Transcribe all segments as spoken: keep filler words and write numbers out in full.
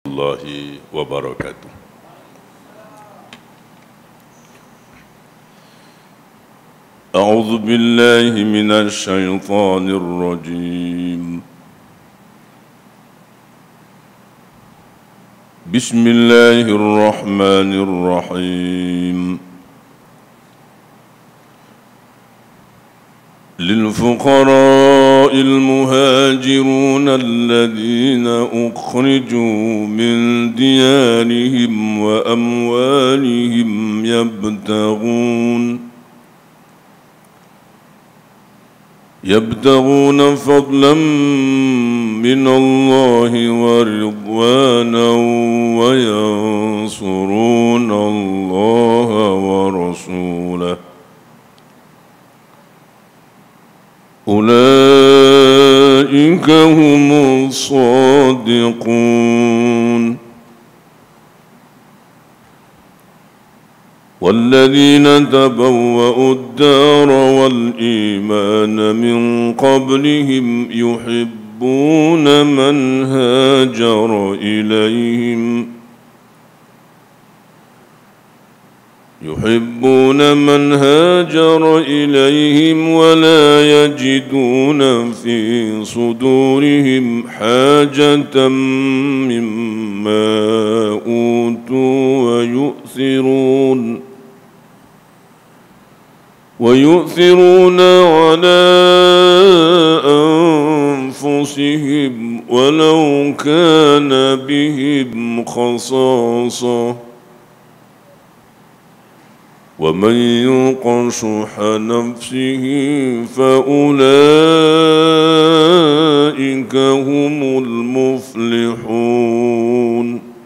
warahmatullahi wabarakatuh. A'udzu billahi minasy syaithanir rajim. Bismillahirrahmanirrahim. للفقراء المهاجرون الذين أخرجوا من ديارهم وأموالهم يبتغون يبتغون فضلا من الله ورضوانا وينصرون الله ورسوله أولئك هم الصادقون والذين تبوأوا الدار والإيمان من قبلهم يحبون من هاجر إليهم يحبون من هاجر إليهم ولا يجدون في صدورهم حاجة مما أوتوا ويؤثرون ويؤثرون على أنفسهم ولو كان بهم خصاصة ومن يوق شح نفسه فأولئك هم المفلحون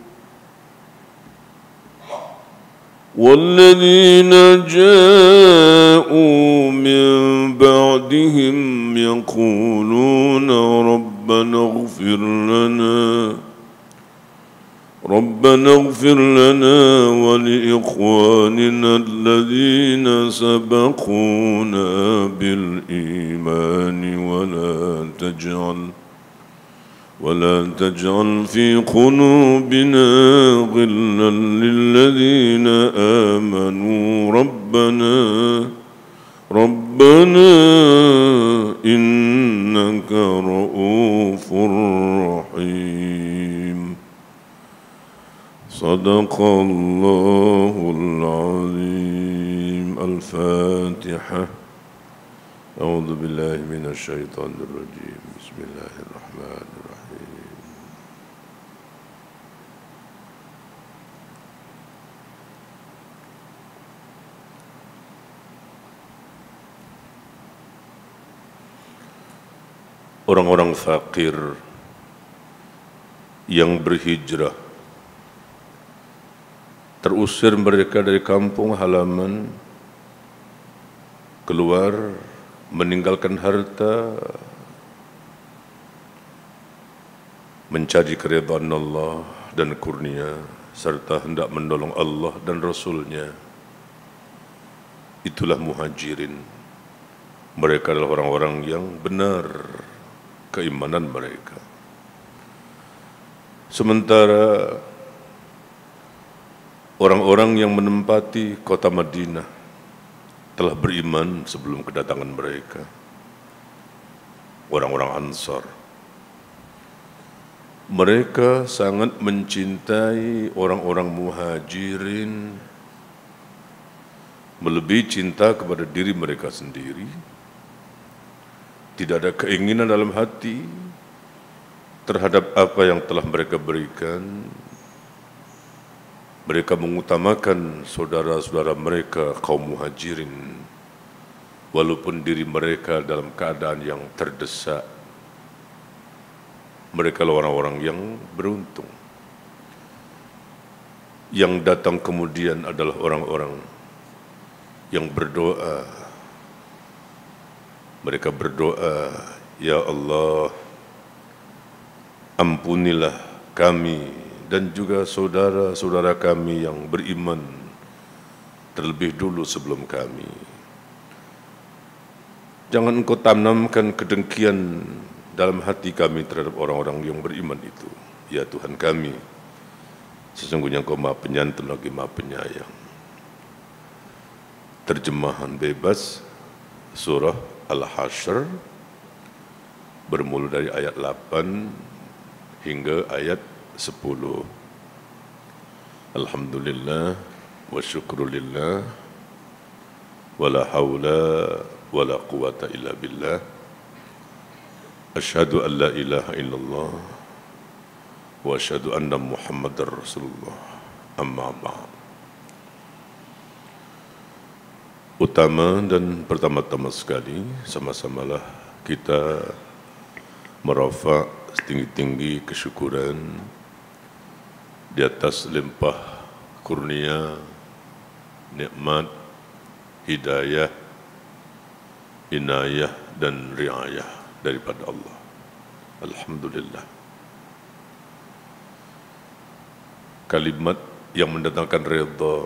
والذين جاءوا من بعدهم يقولون ربنا اغفر لنا ربنا اغفر لنا ولإخواننا الذين سبقونا بالإيمان ولا تجعل ولا تجعل في قلوبنا غلا للذين آمنوا ربنا ربنا إنك رؤوف رحيم. صدق الله العظيم. الفاتحة. أعوذ بالله من الشيطان الرجيم. بسم الله الرحمن الرحيم. Orang-orang fakir yang berhijrah, terusir mereka dari kampung halaman, keluar meninggalkan harta, mencari keridhaan Allah dan kurnia, serta hendak menolong Allah dan Rasul-Nya. Itulah muhajirin. Mereka adalah orang-orang yang benar keimanan mereka. Sementara orang-orang yang menempati kota Madinah telah beriman sebelum kedatangan mereka. Orang-orang Ansar. Mereka sangat mencintai orang-orang muhajirin, melebihi cinta kepada diri mereka sendiri. Tidak ada keinginan dalam hati terhadap apa yang telah mereka berikan. Mereka mengutamakan saudara-saudara mereka kaum muhajirin, walaupun diri mereka dalam keadaan yang terdesak. Mereka adalah orang-orang yang beruntung. Yang datang kemudian adalah orang-orang yang berdoa. Mereka berdoa, Ya Allah, ampunilah kami dan juga saudara-saudara kami yang beriman terlebih dulu sebelum kami. Jangan Engkau tanamkan kedengkian dalam hati kami terhadap orang-orang yang beriman itu, ya Tuhan kami. Sesungguhnya Engkau Maha Penyantun lagi Maha Penyayang. Terjemahan bebas surah Al-Hasyr bermula dari ayat lapan hingga ayat sepuluh. Alhamdulillah wa syukrulillah wa la hawla wa la quwata illa billah. Asyhadu an la ilaha illallah wa asyhadu anna Muhammadar Rasulullah. Amma ba'd. Utama dan pertama-tama sekali, sama-samalah kita merafak setinggi-tinggi kesyukuran di atas limpah kurnia, nikmat, hidayah, inayah dan riayah daripada Allah. Alhamdulillah. Kalimat yang mendatangkan redha,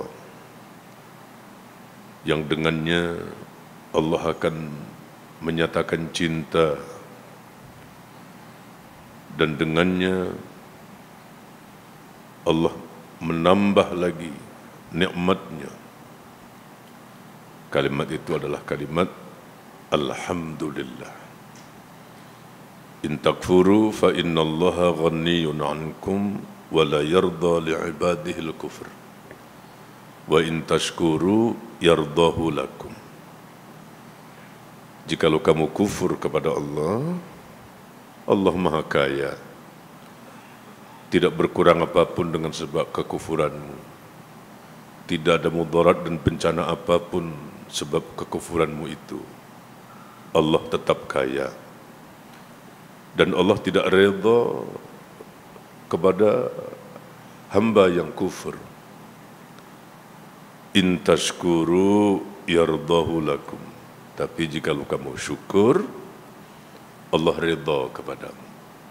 yang dengannya Allah akan menyatakan cinta, dan dengannya Allah menambah lagi nikmatnya. Kalimat itu adalah kalimat Alhamdulillah. In takfuru fa inna Allaha ghaniyyun ankum wa la yarda li'ibadihi al-kufr wa in tashkuru yardahu lakum. Jikalau kamu kufur kepada Allah, Allah Maha Kaya, tidak berkurang apapun dengan sebab kekufuranmu, tidak ada mudarat dan bencana apapun sebab kekufuranmu itu. Allah tetap kaya, dan Allah tidak redha kepada hamba yang kufur. In tashkuru yardahu lakum. Tapi jika kamu syukur, Allah redha kepadamu.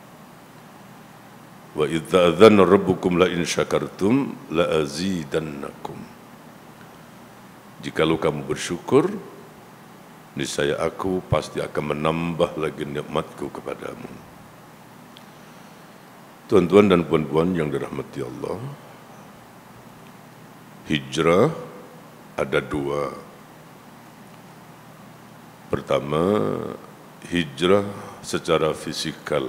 Wa idza adzana rabbukum la in syakartum la azidannakum. Jikalau kamu bersyukur, niscaya aku pasti akan menambah lagi nikmatku kepadamu. Tuan-tuan dan puan-puan yang dirahmati Allah, hijrah ada dua. Pertama, hijrah secara fisikal.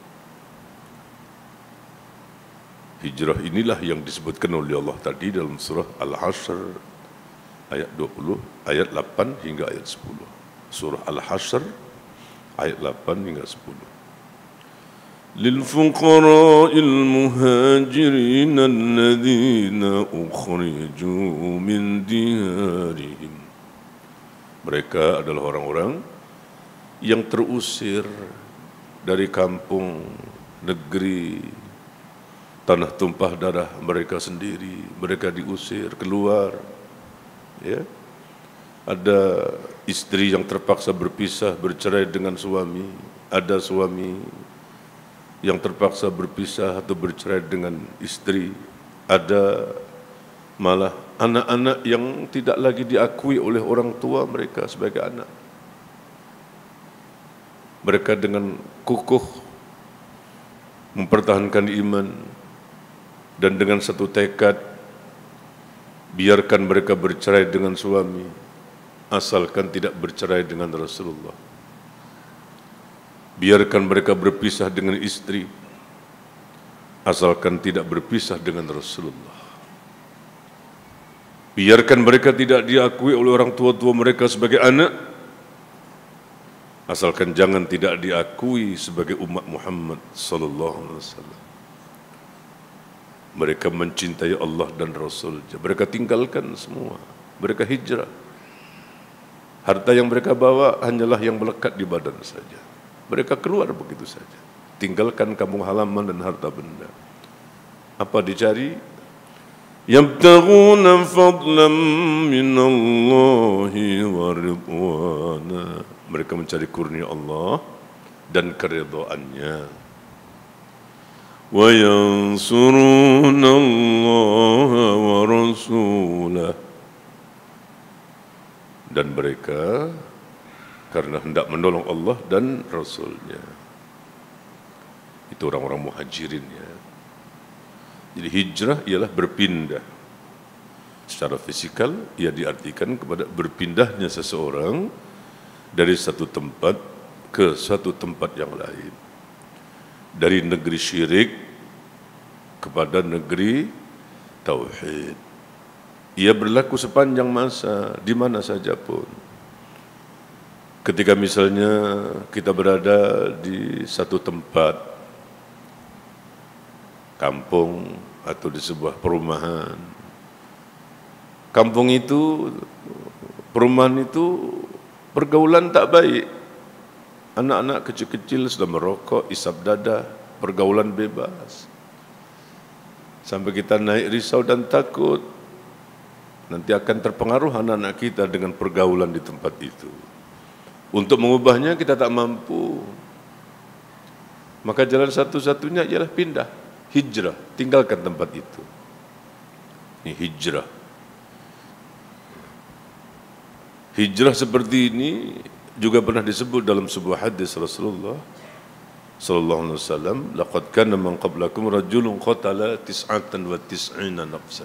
Hijrah inilah yang disebutkan oleh Allah tadi dalam surah Al-Hasyr ayat dua puluh, ayat lapan hingga ayat sepuluh. Surah Al-Hasyr ayat lapan hingga sepuluh. Lil fuqara'il muhajirin alladhina ukhriju min diyarihim. Mereka adalah orang-orang yang terusir dari kampung, negeri, tanah tumpah darah mereka sendiri. Mereka diusir keluar. Ya. Ada istri yang terpaksa berpisah, bercerai dengan suami. Ada suami yang terpaksa berpisah atau bercerai dengan istri. Ada malah anak-anak yang tidak lagi diakui oleh orang tua mereka sebagai anak. Mereka dengan kukuh mempertahankan iman dan dengan satu tekad, biarkan mereka bercerai dengan suami, asalkan tidak bercerai dengan Rasulullah. Biarkan mereka berpisah dengan istri, asalkan tidak berpisah dengan Rasulullah. Biarkan mereka tidak diakui oleh orang tua-tua mereka sebagai anak, asalkan jangan tidak diakui sebagai umat Muhammad sallallahu alaihi wasallam. Mereka mencintai Allah dan Rasul-Nya. Mereka tinggalkan semua. Mereka hijrah. Harta yang mereka bawa hanyalah yang melekat di badan saja. Mereka keluar begitu saja. Tinggalkan kampung halaman dan harta benda. Apa dicari? Yabtaghuna fadlan minallahi wa ridwana. Mereka mencari kurnia Allah dan keridhaannya. Wa yansuruna Allah wa rasulah. Dan mereka karena hendak menolong Allah dan Rasul-Nya. Itu orang-orang muhajirin, ya. Jadi hijrah ialah berpindah. Secara fisikal, ia diartikan kepada berpindahnya seseorang dari satu tempat ke satu tempat yang lain. Dari negeri syirik kepada negeri tauhid. Ia berlaku sepanjang masa, di mana saja pun. Ketika misalnya kita berada di satu tempat, kampung atau di sebuah perumahan, kampung itu, perumahan itu pergaulan tak baik. Anak-anak kecil-kecil sudah merokok, isap dada, pergaulan bebas. Sampai kita naik risau dan takut, nanti akan terpengaruh anak-anak kita dengan pergaulan di tempat itu. Untuk mengubahnya kita tak mampu. Maka jalan satu-satunya ialah pindah, hijrah, tinggalkan tempat itu. Ini hijrah. Hijrah seperti ini juga pernah disebut dalam sebuah hadis Rasulullah sallallahu alaihi wasallam, laqad kana man qablakum rajulun qatala tis'atan wa tis'ina nafsan.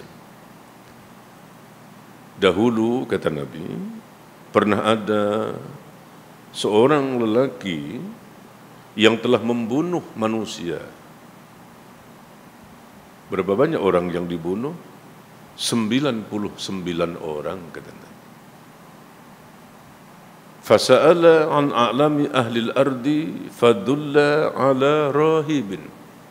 Dahulu, kata Nabi, pernah ada seorang lelaki yang telah membunuh manusia. Berapa banyak orang yang dibunuh? sembilan puluh sembilan orang, kata Nabi. Fasa'ala an a'lami ahli al-ardi fadulla ala rahibin.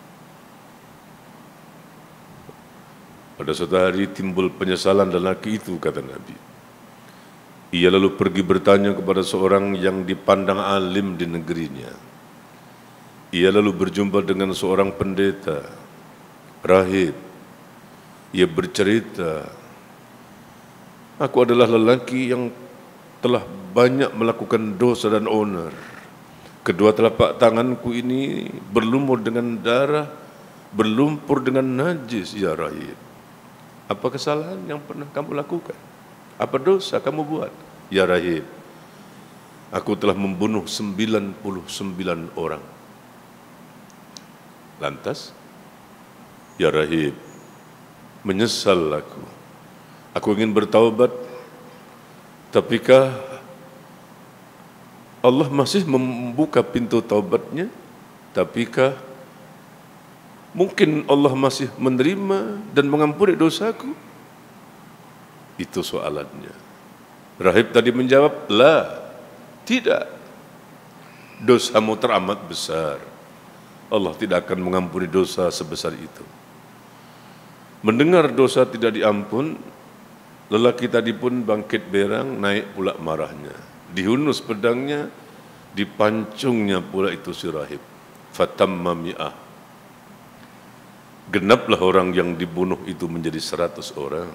Pada suatu hari timbul penyesalan lelaki itu, kata Nabi. Ia lalu pergi bertanya kepada seorang yang dipandang alim di negerinya. Ia lalu berjumpa dengan seorang pendeta, rahib. Ia bercerita, aku adalah lelaki yang telah banyak melakukan dosa dan onar. Kedua telapak tanganku ini berlumur dengan darah, berlumpur dengan najis, ya rahib. Apa kesalahan yang pernah kamu lakukan? Apa dosa kamu buat? Ya rahib, aku telah membunuh sembilan puluh sembilan orang. Lantas, ya rahib, menyesal aku. Aku ingin bertaubat, tapikah Allah masih membuka pintu taubatnya? Tapikah mungkin Allah masih menerima dan mengampuni dosaku? Itu soalannya. Rahib tadi menjawab, la, tidak. Dosamu teramat besar. Allah tidak akan mengampuni dosa sebesar itu. Mendengar dosa tidak diampun, lelaki tadi pun bangkit berang, naik pula marahnya. Dihunus pedangnya, dipancungnya pula itu si rahib. Fatamma mi'ah. Genaplah orang yang dibunuh itu menjadi seratus orang.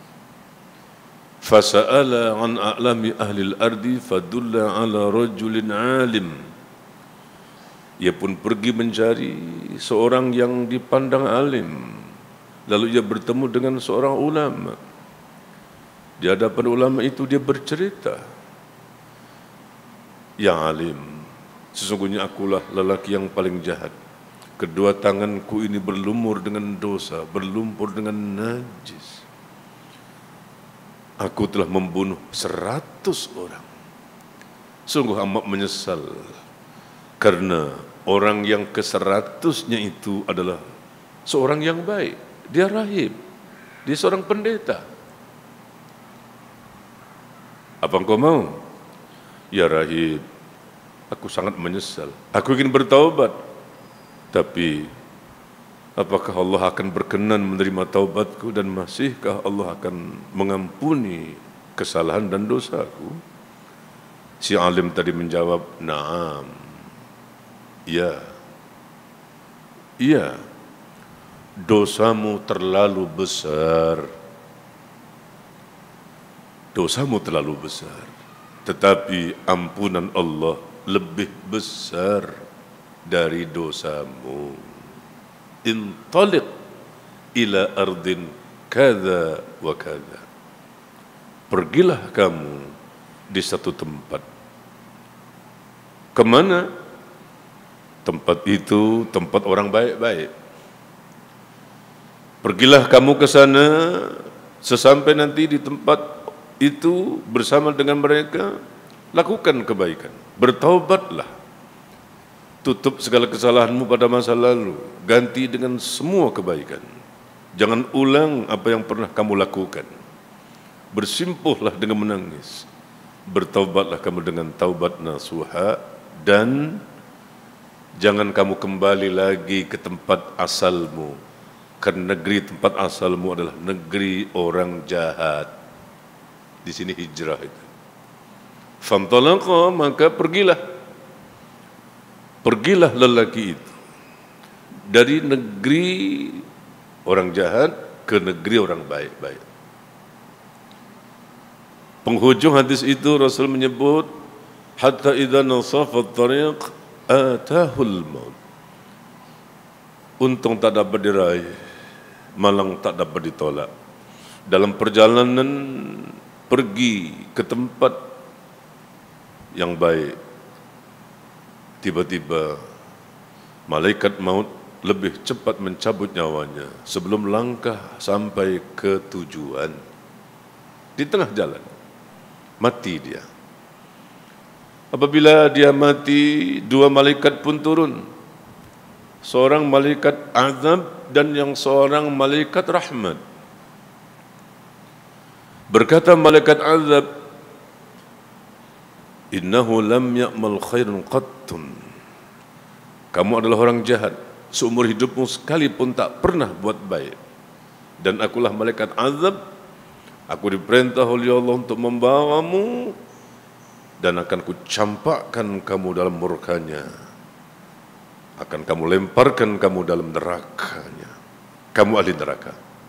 Fasa'ala an a'lami ahli al-ardi fadulla ala rajulin alim. Ia pun pergi mencari seorang yang dipandang alim. Lalu ia bertemu dengan seorang ulama. Di hadapan ulama itu dia bercerita, ya alim, sesungguhnya akulah lelaki yang paling jahat. Kedua tanganku ini berlumur dengan dosa, berlumpur dengan najis. Aku telah membunuh seratus orang. Sungguh amat menyesal, karena orang yang ke seratusnya itu adalah seorang yang baik. Dia rahib, dia seorang pendeta. Apa engkau mau? Ya rahib, aku sangat menyesal. Aku ingin bertaubat. Tapi apakah Allah akan berkenan menerima taubatku dan masihkah Allah akan mengampuni kesalahan dan dosaku? Si alim tadi menjawab, na'am. Ya. Iya. Dosamu terlalu besar. Dosamu terlalu besar. Tetapi ampunan Allah lebih besar dari dosamu. Intaliq ila ardin kada wa kada. Pergilah kamu di satu tempat. Kemana? Tempat itu tempat orang baik-baik. Pergilah kamu ke sana, sesampai nanti di tempat itu bersama dengan mereka, lakukan kebaikan, bertaubatlah. Tutup segala kesalahanmu pada masa lalu, ganti dengan semua kebaikan. Jangan ulang apa yang pernah kamu lakukan. Bersimpuhlah dengan menangis. Bertaubatlah kamu dengan taubat nasuha, dan jangan kamu kembali lagi ke tempat asalmu. Karena negeri tempat asalmu adalah negeri orang jahat. Di sini hijrah itu. Fantalaqa, maka pergilah. Pergilah lelaki itu dari negeri orang jahat ke negeri orang baik-baik. Penghujung hadis itu Rasul menyebut, hatta idza nasafa at-tariq atahul maut. Untung tak dapat diraih, malang tak dapat ditolak. Dalam perjalanan pergi ke tempat yang baik, tiba-tiba malaikat maut lebih cepat mencabut nyawanya sebelum langkah sampai ke tujuan. Di tengah jalan, mati dia. Apabila dia mati, dua malaikat pun turun. Seorang malaikat azab dan yang seorang malaikat rahmat. Berkata malaikat azab, innahu lam ya'mal khairan qattun. Kamu adalah orang jahat, seumur hidupmu sekalipun tak pernah buat baik. Dan akulah malaikat azab, aku diperintah oleh Allah untuk membawamu dan akan kucampakkan kamu dalam murkanya. Akan kamu lemparkan kamu dalam nerakanya. Kamu ahli neraka.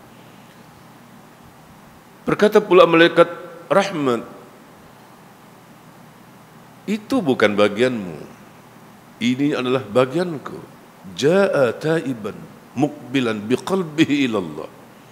Berkata pula malaikat rahmat, itu bukan bagianmu, ini adalah bagianku. Ja'a taiban muqbilan biqalbihi ilallah.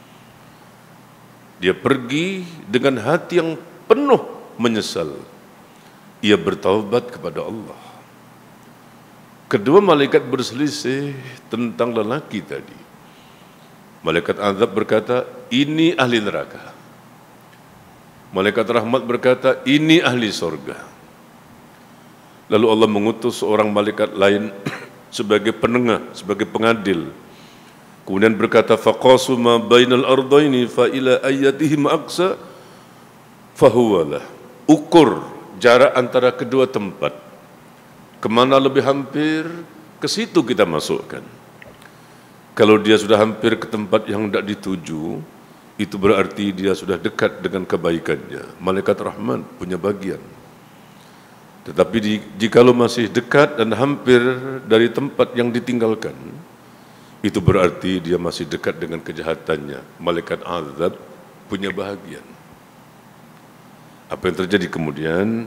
Dia pergi dengan hati yang penuh menyesal. Ia bertaubat kepada Allah. Kedua malaikat berselisih tentang lelaki tadi. Malaikat azab berkata, ini ahli neraka. Malaikat rahmat berkata, ini ahli surga. Lalu Allah mengutus seorang malaikat lain sebagai penengah, sebagai pengadil. Kemudian berkata, faqasu ma bainal ardaini fa ila ayyatihim aqsa fahuwalah. Ukur jarak antara kedua tempat. Kemana lebih hampir, ke situ kita masukkan. Kalau dia sudah hampir ke tempat yang tidak dituju, itu berarti dia sudah dekat dengan kebaikannya. Malaikat rahmat punya bagian. Tetapi jikalau masih dekat dan hampir dari tempat yang ditinggalkan, itu berarti dia masih dekat dengan kejahatannya. Malaikat azab punya bahagian. Apa yang terjadi kemudian?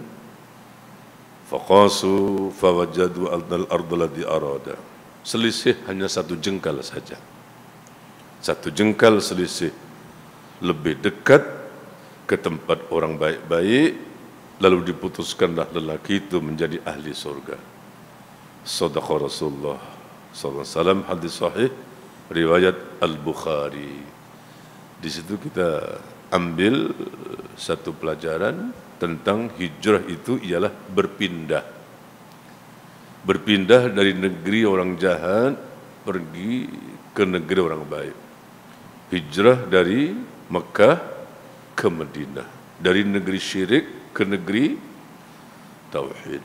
Faqasu fawajadu al-ardh alladhi arada. Selisih hanya satu jengkal saja. Satu jengkal selisih. Lebih dekat ke tempat orang baik-baik, lalu diputuskanlah lelaki itu menjadi ahli surga. Shadaqa Rasulullah sallallahu alaihi wasallam, hadis sahih riwayat Al-Bukhari. Di situ kita ambil satu pelajaran tentang hijrah itu ialah berpindah. Berpindah dari negeri orang jahat pergi ke negeri orang baik. Hijrah dari Mekah ke Madinah, dari negeri syirik ke negeri tauhid.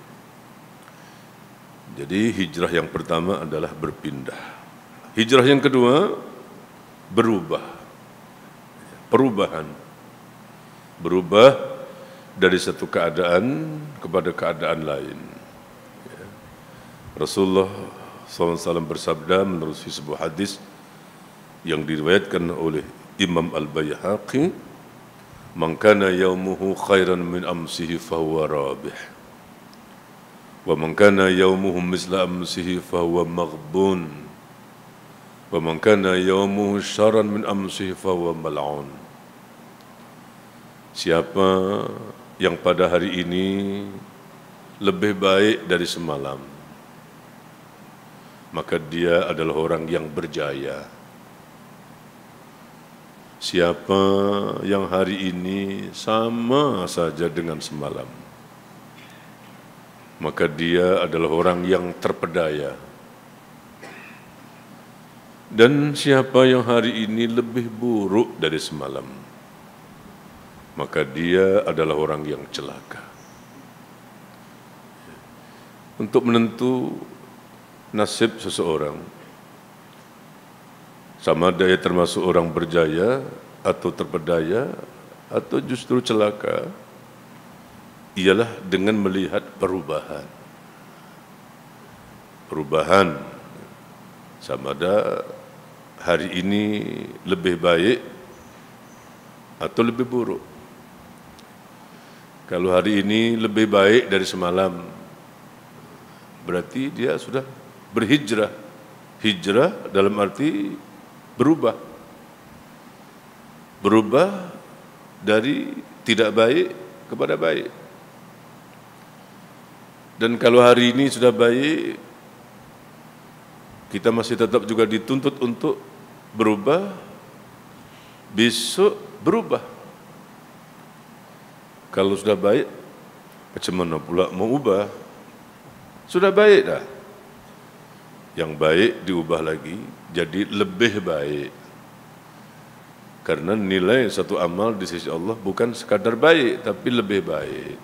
Jadi hijrah yang pertama adalah berpindah. Hijrah yang kedua berubah. Perubahan. Berubah dari satu keadaan kepada keadaan lain. Rasulullah sallallahu alaihi wasallam bersabda menerusi sebuah hadis yang diriwayatkan oleh Imam Al-Baihaqi, man kana yaumuhu khairan min amsihi fahuwa rabih, wa man kana yaumuhu misla amsihi fahuwa maghbun, wa man kana yaumuhu syarran min amsihi fahuwa mal'un. Siapa yang pada hari ini lebih baik dari semalam, maka dia adalah orang yang berjaya. siapa yang hari ini sama saja dengan semalam, maka dia adalah orang yang terpedaya. Dan siapa yang hari ini lebih buruk dari semalam, maka dia adalah orang yang celaka. Untuk menentu nasib seseorang, sama daya termasuk orang berjaya atau terpedaya atau justru celaka, ialah dengan melihat perubahan. Perubahan sama ada hari ini lebih baik atau lebih buruk. Kalau hari ini lebih baik dari semalam, berarti dia sudah berhijrah. Hijrah dalam arti berubah. Berubah dari tidak baik kepada baik. Dan kalau hari ini sudah baik, kita masih tetap juga dituntut untuk berubah, besok berubah. Kalau sudah baik, macam mana pula mau ubah? Sudah baik dah. Yang baik diubah lagi, jadi lebih baik. Karena nilai satu amal di sisi Allah bukan sekadar baik, tapi lebih baik.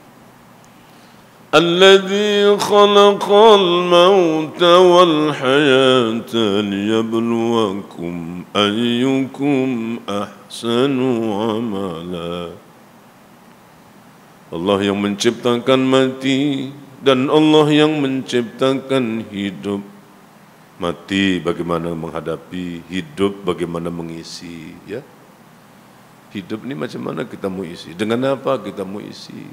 Alladzi khalaqal mauta wal hayata liyabluwakum ayyukum ahsanu amala. Allah yang menciptakan mati dan Allah yang menciptakan hidup. Mati bagaimana menghadapi, hidup bagaimana mengisi, ya. Hidup ini macam mana kita mau isi? Dengan apa kita mau isi?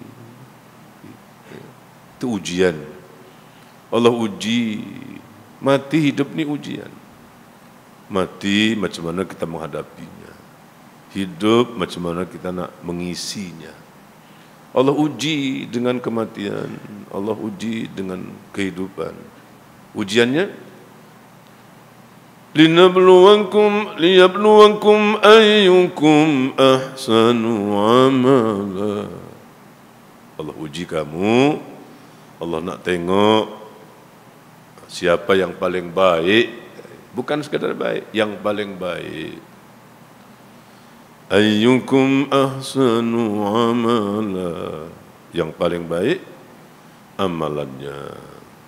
Itu ujian. Allah uji. Mati, hidup ini ujian. Mati macam mana kita menghadapinya. Hidup macam mana kita nak mengisinya. Allah uji dengan kematian. Allah uji dengan kehidupan. Ujiannya linabluwakum liyabluwakum ayyukum ahsanu amala. Allah uji kamu. Allah nak tengok siapa yang paling baik, bukan sekadar baik, yang paling baik. Ayyukum ahsanu amala, yang paling baik amalannya.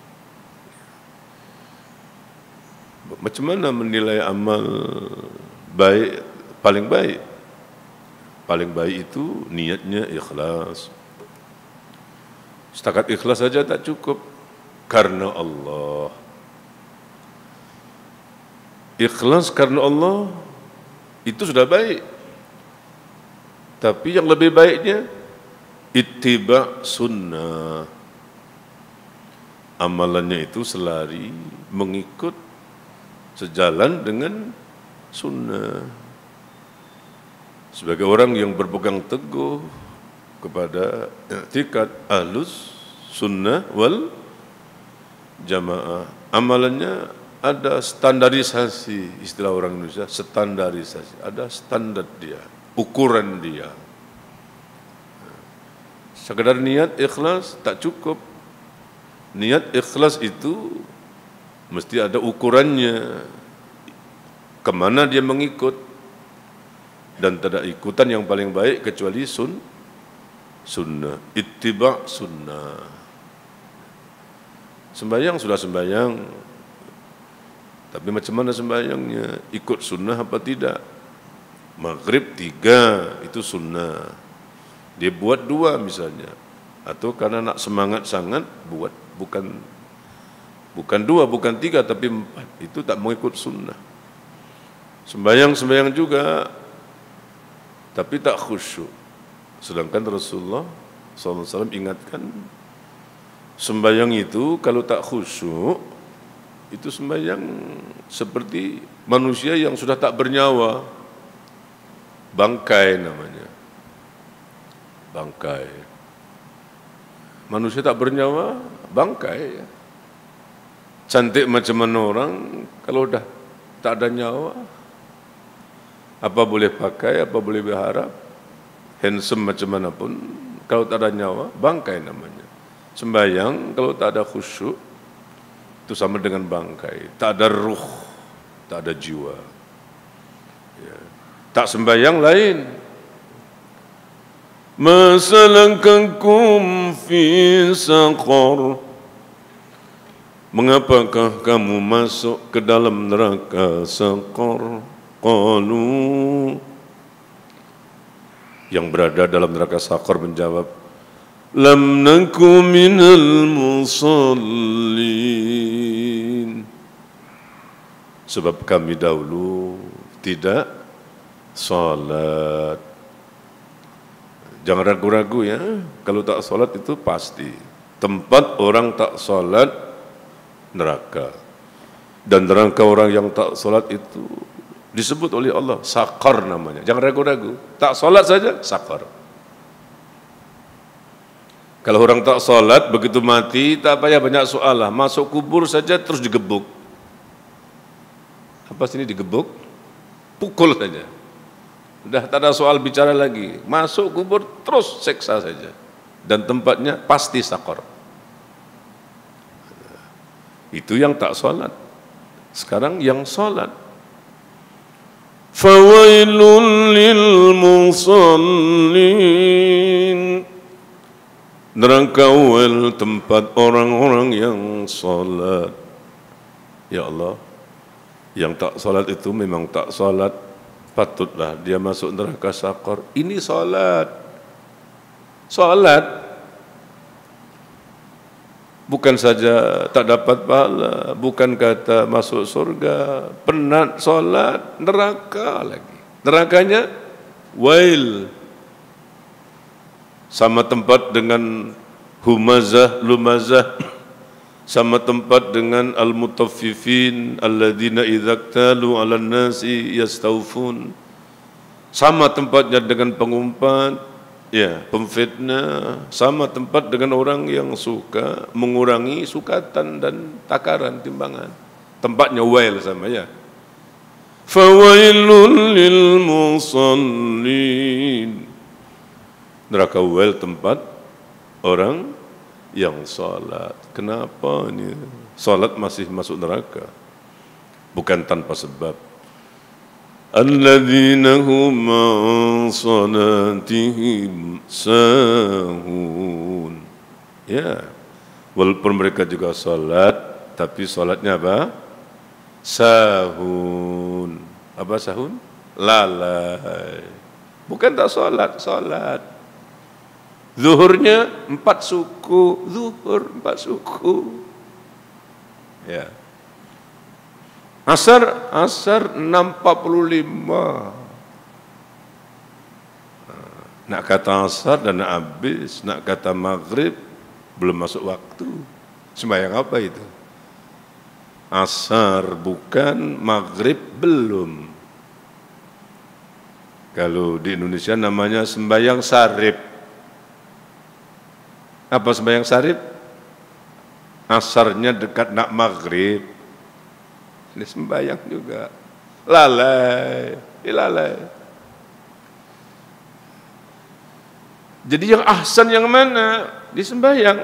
Macam mana menilai amal baik, paling baik? Paling baik itu niatnya ikhlas. Setakat ikhlas saja tak cukup. Karena Allah. Ikhlas karena Allah itu sudah baik. Tapi yang lebih baiknya ittiba sunnah. Amalannya itu selari mengikut sejalan dengan sunnah. Sebagai orang yang berpegang teguh kepada i'tikad ahlus sunnah wal jamaah, amalannya ada standarisasi, istilah orang Indonesia, standarisasi, ada standar dia, ukuran dia. Sekedar niat ikhlas tak cukup. Niat ikhlas itu mesti ada ukurannya, kemana dia mengikut, dan tidak ikutan yang paling baik kecuali sun, sunnah, ittiba sunnah. Sembahyang sudah sembahyang, tapi macam mana sembahyangnya? Ikut sunnah apa tidak? Maghrib tiga, itu sunnah. Dia buat dua misalnya, atau karena nak semangat sangat buat bukan bukan dua, bukan tiga, tapi empat. Itu tak mau ikut sunnah. Sembahyang-sembahyang juga, tapi tak khusyuk. Sedangkan Rasulullah shallallahu alaihi wasallam ingatkan, sembahyang itu kalau tak khusyuk, itu sembahyang seperti manusia yang sudah tak bernyawa. Bangkai namanya. Bangkai. Manusia tak bernyawa, bangkai. Cantik macam mana orang, kalau dah tak ada nyawa, Apa boleh pakai, apa boleh berharap, handsome macam mana pun, kalau tak ada nyawa, bangkai namanya. Sembahyang kalau tak ada khusyuk, itu sama dengan bangkai. Tak ada ruh, tak ada jiwa. Ya. Tak sembahyang lain. Masalakakum fi saqar. Mengapakah kamu masuk ke dalam neraka saqar? Qalu, yang berada dalam neraka saqar menjawab, lam naku minal musallin. Sebab kami dahulu tidak salat. Jangan ragu-ragu ya, kalau tak salat itu pasti. Tempat orang tak salat, neraka. Dan neraka orang yang tak salat itu disebut oleh Allah, saqar namanya. Jangan ragu-ragu, tak salat saja, saqar. Kalau orang tak salat, begitu mati, tak payah banyak soal lah. Masuk kubur saja terus digebuk. Apa sini digebuk? Pukul saja. Sudah tak ada soal bicara lagi. Masuk kubur terus seksa saja. Dan tempatnya pasti saqar. Itu yang tak salat. Sekarang yang salat. Fawailun lil musallin. Neraka wel tempat orang-orang yang salat. Ya Allah, yang tak salat itu memang tak salat, patutlah dia masuk neraka saqar. Ini salat. Salat bukan saja tak dapat pahala, bukan kata masuk surga, penat salat, neraka lagi. Nerakanya wail. Sama tempat dengan humazah, lumazah, sama tempat dengan al-mutaffifin alladzina idza iktalu 'alan nasi yastawfun. Sama tempatnya dengan pengumpat, ya, pemfitnah, sama tempat dengan orang yang suka mengurangi sukatan dan takaran timbangan. Tempatnya wail sama ya. Fawailun lil musallin. Neraka wail tempat orang yang salat. Kenapa ini? Salat masih masuk neraka. Bukan tanpa sebab. Alladzina hum an salatihim sahun. Ya, walaupun mereka juga salat, tapi salatnya apa? Sahun. Apa sahun? Lalai. Bukan tak salat, salat. Zuhurnya empat suku, zuhur empat suku. Ya. Asar, asar enam empat puluh lima. Nak kata asar dan nak habis, nak kata maghrib belum masuk waktu. Sembahyang apa itu? Asar bukan, maghrib belum. Kalau di Indonesia namanya sembahyang sarip. Apa sembahyang sarip? Asarnya dekat nak maghrib. Ini sembahyang juga. Lalai, lalai. Jadi yang ahsan yang mana? Dia sembahyang.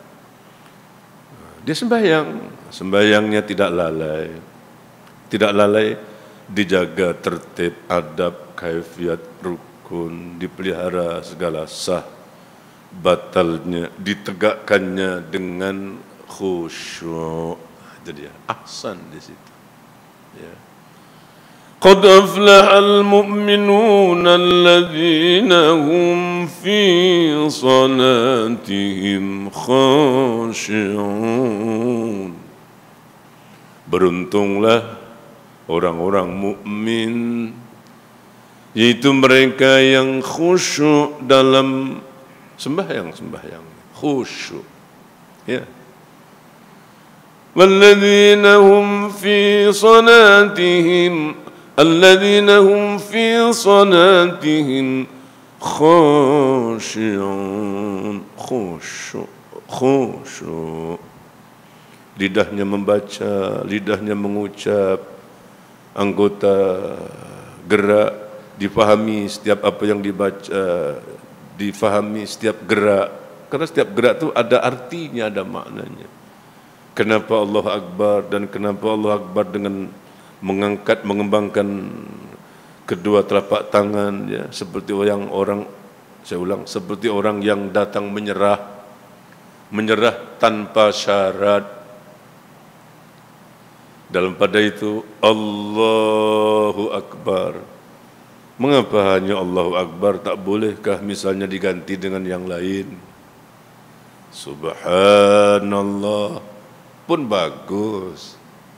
Dia sembahyang. Sembahyangnya tidak lalai. Tidak lalai, dijaga tertib, adab, kaifiat, rukun, dipelihara segala sah. Batalnya, ditegakkannya dengan khusyuk. Jadi ya, ahsan di situ. Ya. Qad aflahal mu'minuna alladzina hum fi salatihim khashi'un. Beruntunglah orang-orang mukmin, yaitu mereka yang khusyuk dalam sembahyang-sembahyang, khusyuk. Ya. Walladzina hum fi salatihim alladzina hum fi salatihim khashi'un. Khusyuk, khusyuk. Lidahnya membaca, lidahnya mengucap, anggota gerak difahami setiap apa yang dibaca, difahami setiap gerak. Karena setiap gerak itu ada artinya, ada maknanya. Kenapa Allah Akbar dan kenapa Allah Akbar dengan mengangkat, mengembangkan kedua telapak tangan, ya, seperti orang orang, saya ulang, seperti orang yang datang menyerah, menyerah tanpa syarat. Dalam pada itu Allahu Akbar. Mengapa hanya Allahu Akbar? Tak bolehkah misalnya diganti dengan yang lain? Subhanallah pun bagus.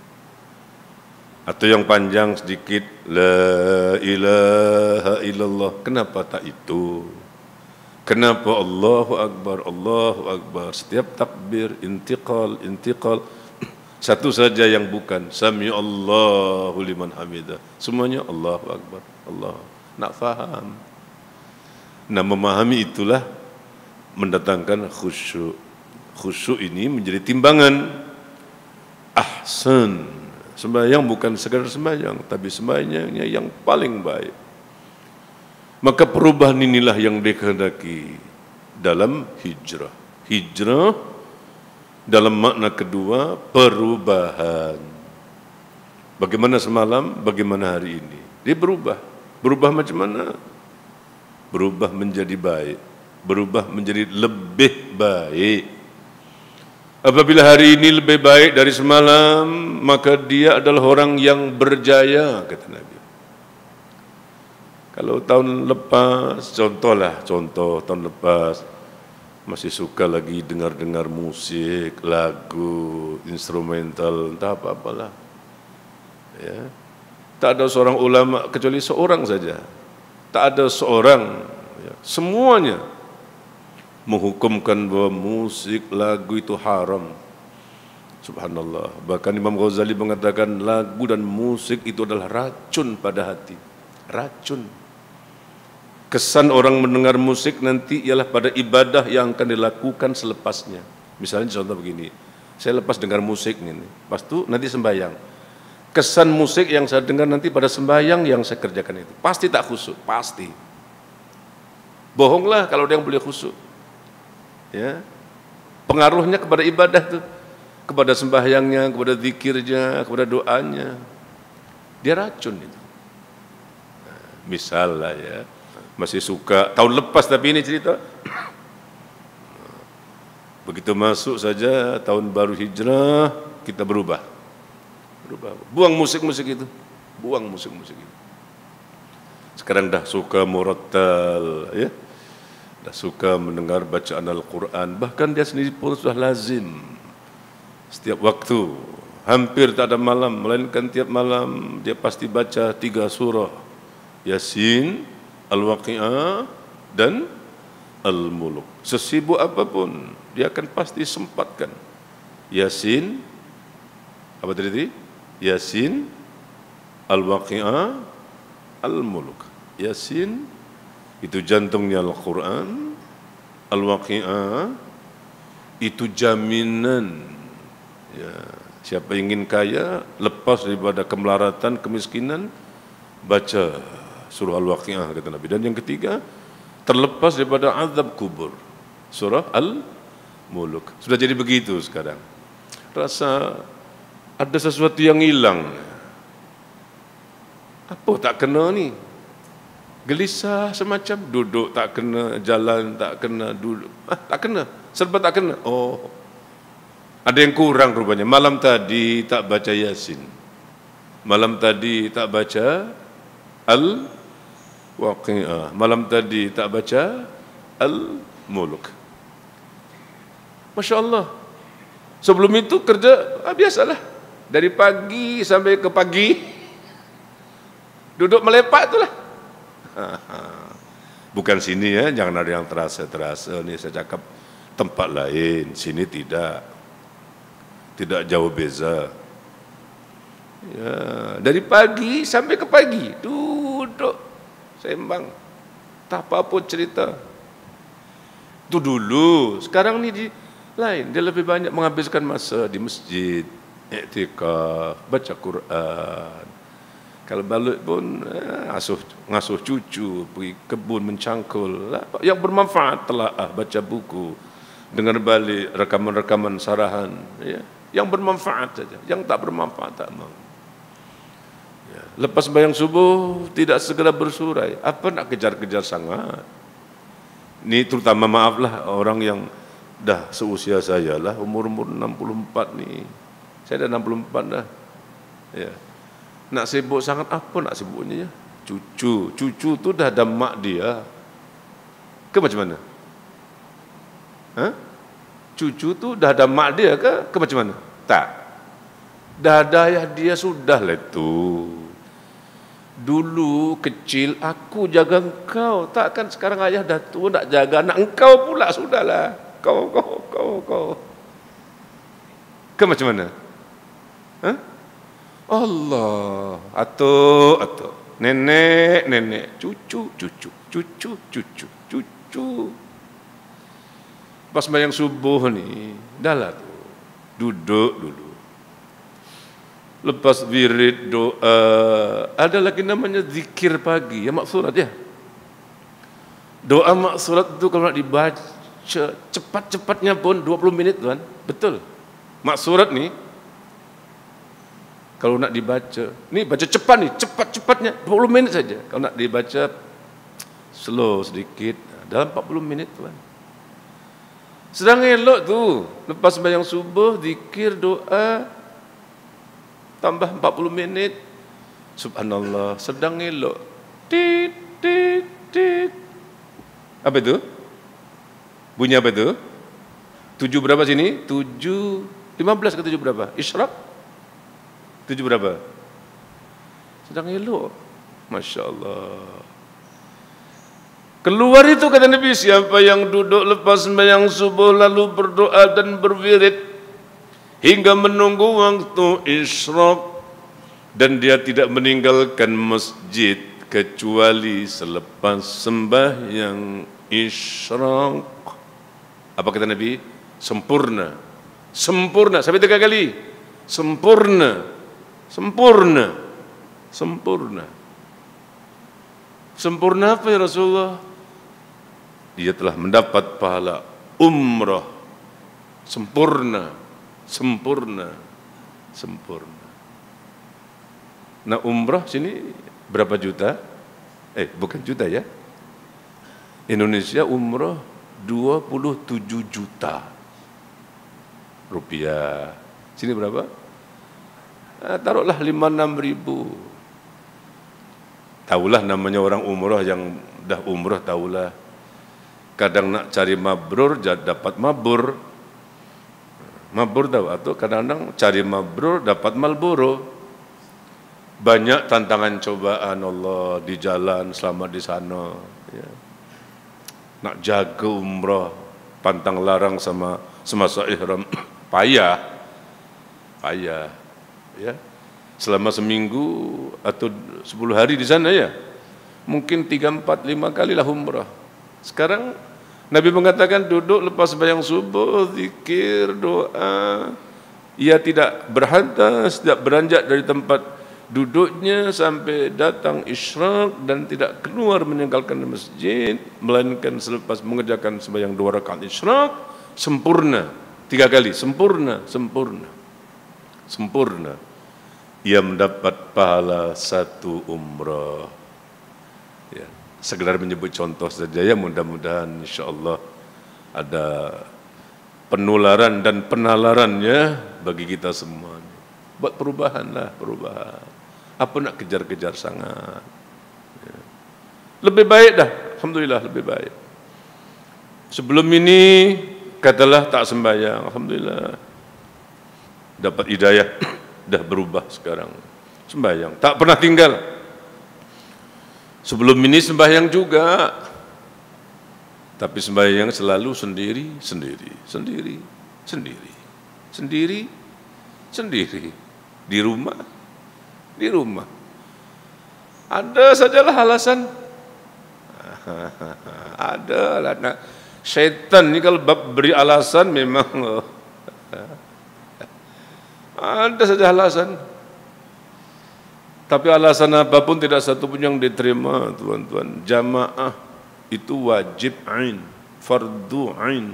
Atau yang panjang sedikit, La ilaha illallah. Kenapa tak itu? Kenapa Allahu Akbar, Allahu Akbar? Setiap takbir, intiqal, intiqal. Satu saja yang bukan, Sami'allahu liman hamidah. Semuanya Allahu Akbar, Allah. Nak faham. Nah, memahami itulah mendatangkan khusyuk. Khusyuk ini menjadi timbangan. Ahsan. Sembahyang bukan sekadar sembahyang, tapi sembahyangnya yang paling baik. Maka perubahan inilah yang dikehendaki dalam hijrah. Hijrah dalam makna kedua, perubahan. Bagaimana semalam, bagaimana hari ini. Dia berubah. Berubah macam mana? Berubah menjadi baik. Berubah menjadi lebih baik. Apabila hari ini lebih baik dari semalam, maka dia adalah orang yang berjaya, kata Nabi. Kalau tahun lepas, contohlah, contoh tahun lepas, masih suka lagi dengar-dengar musik, lagu, instrumental, entah apa-apalah. Ya. Tak ada seorang ulama, kecuali seorang saja. Tak ada seorang, ya, semuanya menghukumkan bahwa musik, lagu itu haram. Subhanallah. Bahkan Imam Ghazali mengatakan lagu dan musik itu adalah racun pada hati. Racun. Kesan orang mendengar musik nanti ialah pada ibadah yang akan dilakukan selepasnya. Misalnya contoh begini, saya lepas dengar musik ini, pas itu nanti sembahyang. Kesan musik yang saya dengar nanti pada sembahyang yang saya kerjakan itu pasti tak khusyuk, pasti. Bohonglah kalau ada yang boleh khusyuk. Ya, pengaruhnya kepada ibadah itu, kepada sembahyangnya, kepada zikirnya, kepada doanya, dia racun itu. Nah, misal lah ya, masih suka tahun lepas tapi ini cerita. Begitu masuk saja tahun baru hijrah, kita berubah, berubah. Buang musik-musik itu, buang musik-musik itu. Sekarang dah suka murattal, ya. Dah suka mendengar bacaan Al-Quran. Bahkan dia sendiri pun sudah lazim. Setiap waktu, hampir tak ada malam, melainkan tiap malam dia pasti baca tiga surah. Yasin, Al-Waqi'ah, dan Al-Muluk. Sesibuk apapun, dia akan pasti sempatkan. Yasin, apa tadi? Yasin, Al-Waqi'ah, Al-Muluk. Yasin, itu jantungnya Al-Quran. Al-Waqi'ah itu jaminan, ya, siapa ingin kaya, lepas daripada kemelaratan, kemiskinan, baca surah Al-Waqi'ah, kata Nabi. Dan yang ketiga, terlepas daripada azab kubur, surah Al-Muluk. Sudah jadi begitu sekarang. Rasa ada sesuatu yang hilang. Apa tak kena ni? Gelisah semacam, duduk tak kena, jalan tak kena, duduk ah, tak kena, serba tak kena. Oh, ada yang kurang rupanya. Malam tadi tak baca Yasin, malam tadi tak baca Al-Waqi'ah, malam tadi tak baca Al-Muluk. Masya Allah. Sebelum itu kerja ah, biasalah, dari pagi sampai ke pagi duduk melepak itulah. Bukan sini ya, jangan ada yang terasa-terasa. Ini saya cakap tempat lain, sini tidak, tidak jauh beza. Ya, dari pagi sampai ke pagi duduk sembang, tak apa-apa cerita. Itu dulu. Sekarang ni di lain, dia lebih banyak menghabiskan masa di masjid, iktikaf, baca Quran. Kalau balik pun eh, asuh, ngasuh cucu, pergi kebun mencangkul. Yang bermanfaat telah ah, baca buku, dengar balik rekaman-rekaman sarahan. Ya. Yang bermanfaat saja, yang tak bermanfaat tak mau. Ya. Lepas sembahyang subuh tidak segera bersurai. Apa nak kejar-kejar sangat? Ini terutama maaflah orang yang dah seusia saya lah, umur-umur enam puluh empat ni. Saya dah enam puluh empat dah. Ya. Nak sibuk sangat apa nak sibuknya ya? Cucu, cucu tu dah ada mak dia. Ke macam mana? Ha? Cucu tu dah ada mak dia ke? Ke macam mana? Tak. Dah ada ayah dia sudahlah itu. Dulu kecil aku jaga engkau, takkan sekarang ayah dah tua nak jaga anak engkau pula sudahlah. Kau kau kau kau. Ke macam mana? Ha? Allah, atuk, atuk, nenek, nenek, cucu, cucu, cucu, cucu, cucu. Pas sembahyang subuh ni, dah lah tu, duduk dulu. Lepas wirid doa, ada lagi namanya zikir pagi, ya maksurat ya. Doa maksurat itu kalau nak dibaca cepat-cepatnya pun dua puluh minit tuan, betul. Maksurat ni kalau nak dibaca, ni baca cepat ni, cepat-cepatnya dua puluh minit saja. Kalau nak dibaca slow sedikit, dalam empat puluh minit tuan. Sedang elok tu, lepas sembahyang subuh, zikir, doa, tambah empat puluh minit, subhanallah, sedang elok. Tit, tit, tit. Apa itu? Bunyi apa itu? Tujuh berapa sini? Tujuh, lima belas ke tujuh berapa? Isyraq? Tujuh berapa? Sedang elok. Masya Allah. Keluar itu kata Nabi, siapa yang duduk lepas sembahyang subuh lalu berdoa dan berwirid hingga menunggu waktu isyraq dan dia tidak meninggalkan masjid kecuali selepas sembahyang isyraq. Apa kata Nabi? Sempurna. Sempurna. Sampai tiga kali. Sempurna. Sempurna, sempurna. Sempurna apa ya Rasulullah? Dia telah mendapat pahala umrah. Sempurna, sempurna, sempurna. Nah umrah sini berapa juta? Eh bukan juta ya. Indonesia umrah dua puluh tujuh juta rupiah. Sini berapa? Eh, taruhlah lima enam ribu. Tahulah namanya orang umrah yang dah umrah tahulah. Kadang nak cari mabrur dapat mabur. Mabur tahu atau kadang-kadang cari mabrur dapat malboro. Banyak tantangan cobaan Allah di jalan selama di sana. Ya. Nak jaga umrah, pantang larang sama semasa ihram, payah, payah. Ya, selama seminggu atau sepuluh hari di sana ya, mungkin tiga, empat, lima kali lah umrah. Sekarang Nabi mengatakan duduk lepas sembahyang subuh, zikir, doa, ia tidak berhantas, tidak beranjak dari tempat duduknya sampai datang isyraq dan tidak keluar meninggalkan masjid, melainkan selepas mengerjakan sembahyang dua rakaat isyraq, sempurna, tiga kali, sempurna, sempurna. Sempurna, ia mendapat pahala satu umrah. Ya, sekedar menyebut contoh saja ya, mudah-mudahan insya-Allah ada penularan dan penalarannya bagi kita semua. Buat perubahanlah, perubahan. Apa nak kejar-kejar sangat? Ya. Lebih baik dah, alhamdulillah lebih baik. Sebelum ini katalah tak sembahyang, alhamdulillah. Dapat hidayah, dah berubah sekarang. Sembahyang, tak pernah tinggal. Sebelum ini sembahyang juga. Tapi sembahyang selalu sendiri, sendiri, sendiri, sendiri, sendiri, sendiri. Di rumah, di rumah. Ada sajalah alasan. Ada lah. Nah, syaitan ni kalau beri alasan memang ada saja alasan. Tapi alasan apapun tidak satu pun yang diterima, tuan-tuan. Jamaah itu wajib ain, fardu ain.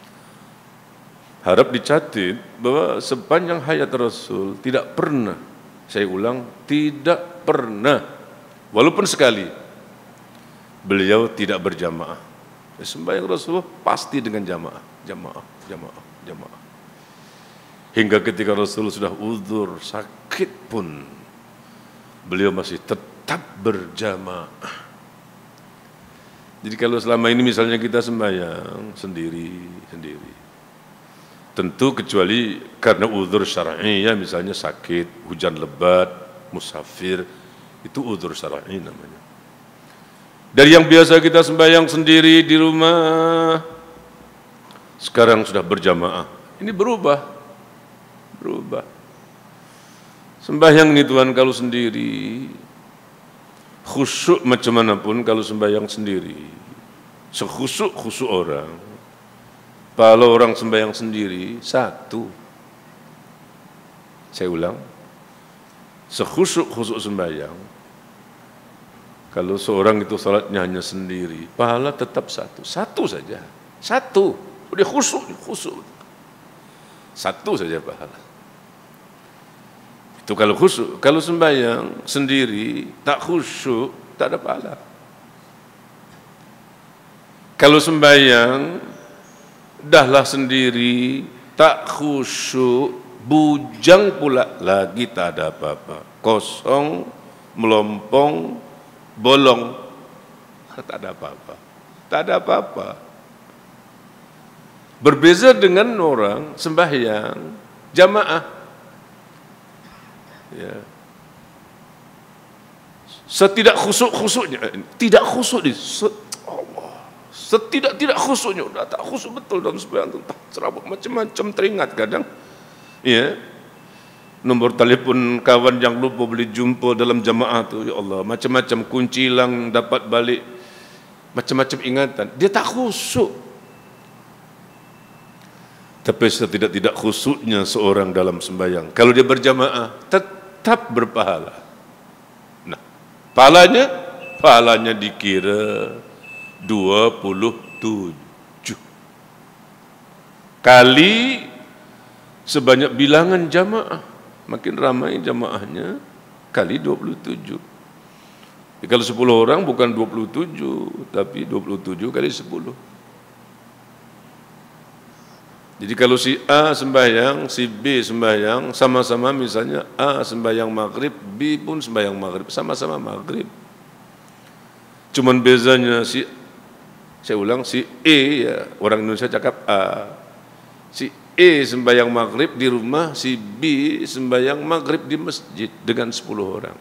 Harap dicatat bahwa sepanjang hayat Rasul tidak pernah, saya ulang, tidak pernah, walaupun sekali, beliau tidak berjamaah. Sembahyang Rasulullah pasti dengan jamaah, jamaah, jamaah, jamaah. Hingga ketika Rasul sudah uzur, sakit pun, beliau masih tetap berjamaah. Jadi kalau selama ini misalnya kita sembahyang sendiri, sendiri, tentu kecuali karena uzur syar'i, ya misalnya sakit, hujan lebat, musafir, itu uzur syar'i namanya. Dari yang biasa kita sembahyang sendiri di rumah, sekarang sudah berjamaah. Ini berubah, berubah. Sembahyang ini Tuhan kalau sendiri, khusyuk macam mana pun kalau sembahyang sendiri, sekhusyuk-khusyuk orang. Kalau orang sembahyang sendiri, satu. Saya ulang, sekhusyuk-khusyuk sembahyang, kalau seorang itu salatnya hanya sendiri, pahala tetap satu. Satu saja, satu. Dia khusyuk, khusyuk. Satu saja pahala. Itu kalau khusyuk. Kalau sembahyang sendiri, tak khusyuk, tak ada pahala. Kalau sembahyang, dahlah sendiri, tak khusyuk, bujang pula, lagi tak ada apa-apa. Kosong, melompong, bolong, tak ada apa-apa. Tak ada apa-apa. Berbeza dengan orang sembahyang jamaah. Ya. Setidak khusyuk-khusyuknya, tidak khusyuk di Allah. Setidak-tidak khusyuknya, udah tak khusyuk betul dalam sembahyang, tak cerabut macam-macam teringat kadang. Ya. Nomor telepon kawan yang lupa boleh jumpa dalam jamaah tu, ya Allah, macam-macam kunci hilang dapat balik, macam-macam ingatan. Dia tak khusyuk. Tapi setidak-tidak khusyuknya seorang dalam sembahyang, kalau dia berjamaah tetap berpahala. Nah, pahalanya, pahalanya dikira dua puluh tujuh kali sebanyak bilangan jamaah. Makin ramai jamaahnya kali dua puluh tujuh. Jadi kalau sepuluh orang bukan dua puluh tujuh, tapi dua puluh tujuh kali sepuluh. Jadi kalau si A sembahyang, si B sembahyang, sama-sama misalnya A sembahyang maghrib, B pun sembahyang maghrib, sama-sama maghrib. Cuman bezanya si, saya ulang, si E, ya, orang Indonesia cakap A, si E sembahyang maghrib di rumah, si B sembahyang maghrib di masjid dengan sepuluh orang.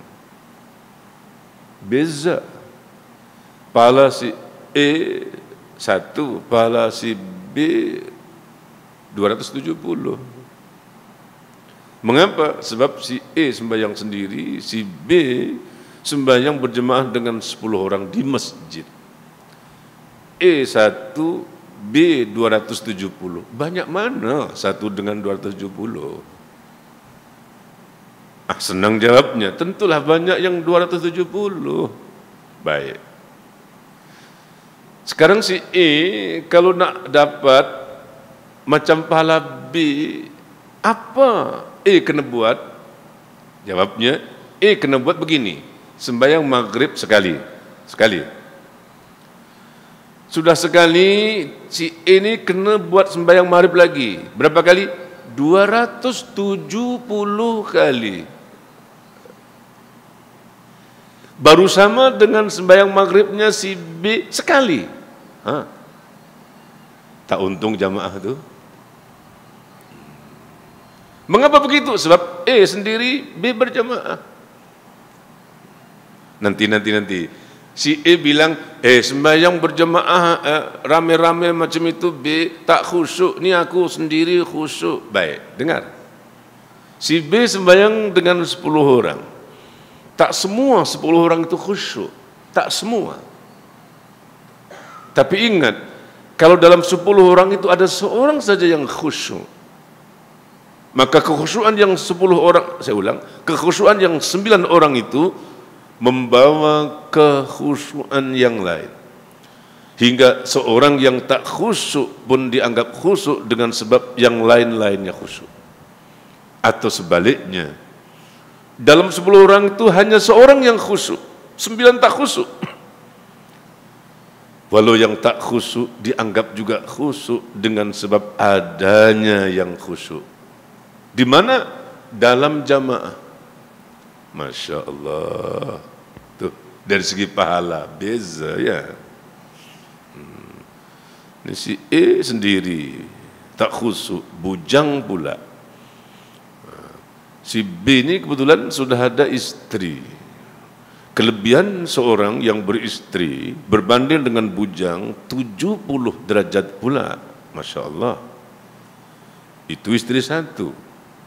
Beza. Pahala si E satu, pahala si B dua ratus tujuh puluh. Mengapa? Sebab si E sembahyang sendiri, si B sembahyang berjemaah dengan sepuluh orang di masjid. E satu, B dua ratus tujuh puluh. Banyak mana satu dengan dua ratus tujuh puluh? Ah, senang jawabnya. Tentulah banyak yang dua ratus tujuh puluh. Baik. Sekarang si E kalau nak dapat macam pahala B, apa E kena buat? Jawabnya, E kena buat begini, sembahyang maghrib sekali, sekali. Sudah sekali, si E ini kena buat sembahyang maghrib lagi. Berapa kali? dua ratus tujuh puluh kali. Baru sama dengan sembahyang maghribnya si B sekali. Hah? Tak untung jamaah tu. Mengapa begitu? Sebab E sendiri, B berjamaah. Nanti, nanti, nanti. Si E bilang, eh sembahyang berjamaah eh, rame-rame macam itu, B tak khusyuk. Ni aku sendiri khusyuk. Baik, dengar. Si B sembahyang dengan sepuluh orang. Tak semua sepuluh orang itu khusyuk. Tak semua. Tapi ingat, kalau dalam sepuluh orang itu ada seorang saja yang khusyuk, Maka kekhusyuan yang sepuluh orang, saya ulang, kekhusyuan yang sembilan orang itu membawa kekhusyuan yang lain. Hingga seorang yang tak khusyuk pun dianggap khusyuk dengan sebab yang lain-lainnya khusyuk. Atau sebaliknya, dalam sepuluh orang itu hanya seorang yang khusyuk, sembilan tak khusyuk. Walau yang tak khusyuk dianggap juga khusyuk dengan sebab adanya yang khusyuk. Di mana? Dalam jamaah. Masya Allah. Tuh, dari segi pahala beza ya. Hmm. Ini si E sendiri tak khusyuk, bujang pula. Si B ini kebetulan sudah ada istri. Kelebihan seorang yang beristri berbanding dengan bujang tujuh puluh derajat pula. Masya Allah. Itu istri satu.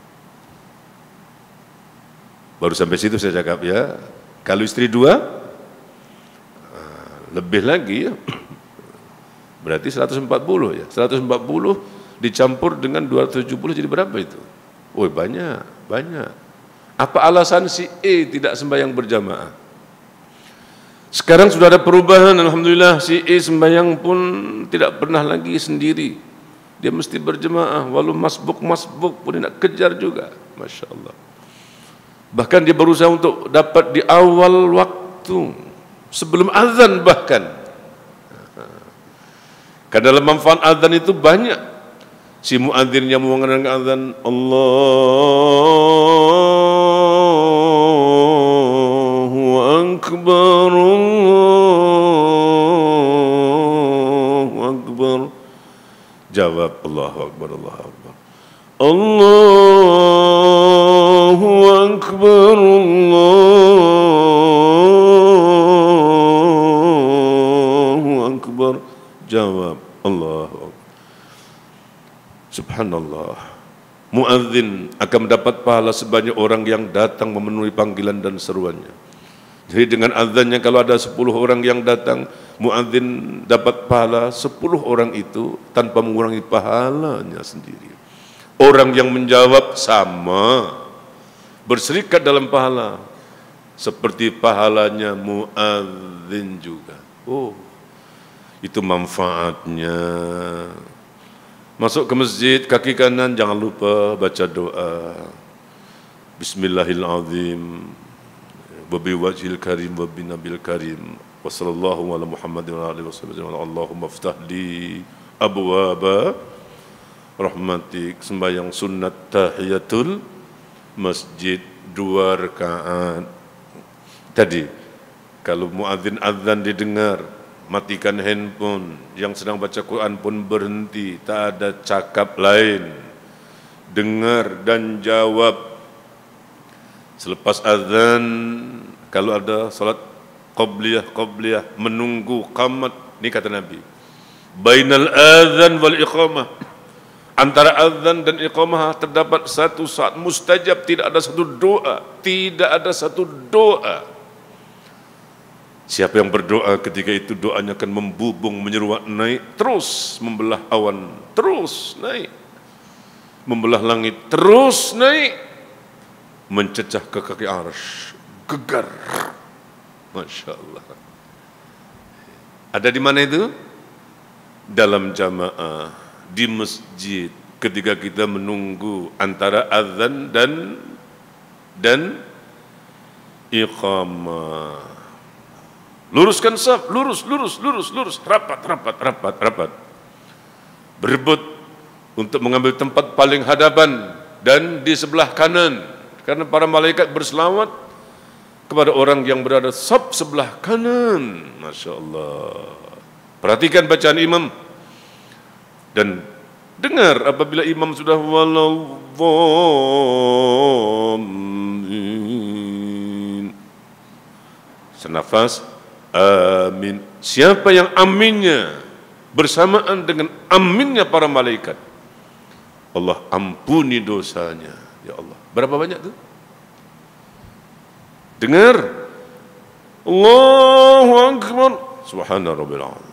Baru sampai situ saya cakap ya. Kalau istri dua, lebih lagi ya. Berarti seratus empat puluh ya. seratus empat puluh dicampur dengan dua ratus tujuh puluh jadi berapa itu? Oh banyak, banyak. Apa alasan si E tidak sembahyang berjamaah? Sekarang sudah ada perubahan, alhamdulillah. Si E sembahyang pun tidak pernah lagi sendiri. Dia mesti berjamaah, walau masbuk-masbuk pun dia nak kejar juga. Masya Allah. Bahkan dia berusaha untuk dapat di awal waktu, sebelum azan bahkan. Karena dalam manfaat azan itu banyak. Si muadzin yang mengandalkan azan, Allahu Akbar, Allahu Akbar. Jawab, Allahu Akbar, Allahu Akbar. Allahu Akbar, Allahu Akbar. Jawab, Allahu Akbar. Subhanallah. Muadzin akan mendapat pahala sebanyak orang yang datang memenuhi panggilan dan seruannya. Jadi dengan azannya kalau ada sepuluh orang yang datang, muadzin dapat pahala sepuluh orang itu tanpa mengurangi pahalanya sendiri. Orang yang menjawab sama, berserikat dalam pahala, seperti pahalanya muadzin juga. Oh, itu manfaatnya. Masuk ke masjid, kaki kanan jangan lupa baca doa. Bismillahirrahmanirrahim. Wa bi wajhil karim wa bi nabil karim. Wa sallallahu ala Muhammadin wa alihi wasallam. Allahumma iftah li abwaba rahmatik. Sembahyang sunat tahiyatul masjid dua rakaat. Tadi kalau muadzin azan didengar, matikan handphone, yang sedang baca Quran pun berhenti, tak ada cakap lain, dengar dan jawab. Selepas azan, kalau ada salat qabliyah qabliyah menunggu qamat, ini kata Nabi, bainal azan wal iqamah, antara azan dan iqamah terdapat satu saat mustajab, tidak ada satu doa, tidak ada satu doa. Siapa yang berdoa ketika itu doanya akan membubung, menyeruak naik, terus membelah awan, terus naik, membelah langit, terus naik, mencecah ke kaki arsy, gegar. Masya Allah. Ada di mana itu? Dalam jamaah, di masjid, ketika kita menunggu antara azan dan dan iqamah. Luruskan saf, lurus, lurus, lurus, lurus, rapat, rapat, rapat, rapat. Berebut untuk mengambil tempat paling hadapan dan di sebelah kanan. Karena para malaikat berselawat kepada orang yang berada saf sebelah kanan. Masya Allah. Perhatikan bacaan imam. Dan dengar apabila imam sudah waladhdallin. Senafas. Amin. Siapa yang aminnya bersamaan dengan aminnya para malaikat, Allah ampuni dosanya. Ya Allah. Berapa banyak tu? Dengar. Allahu Akbar. Subhana rabbil azim.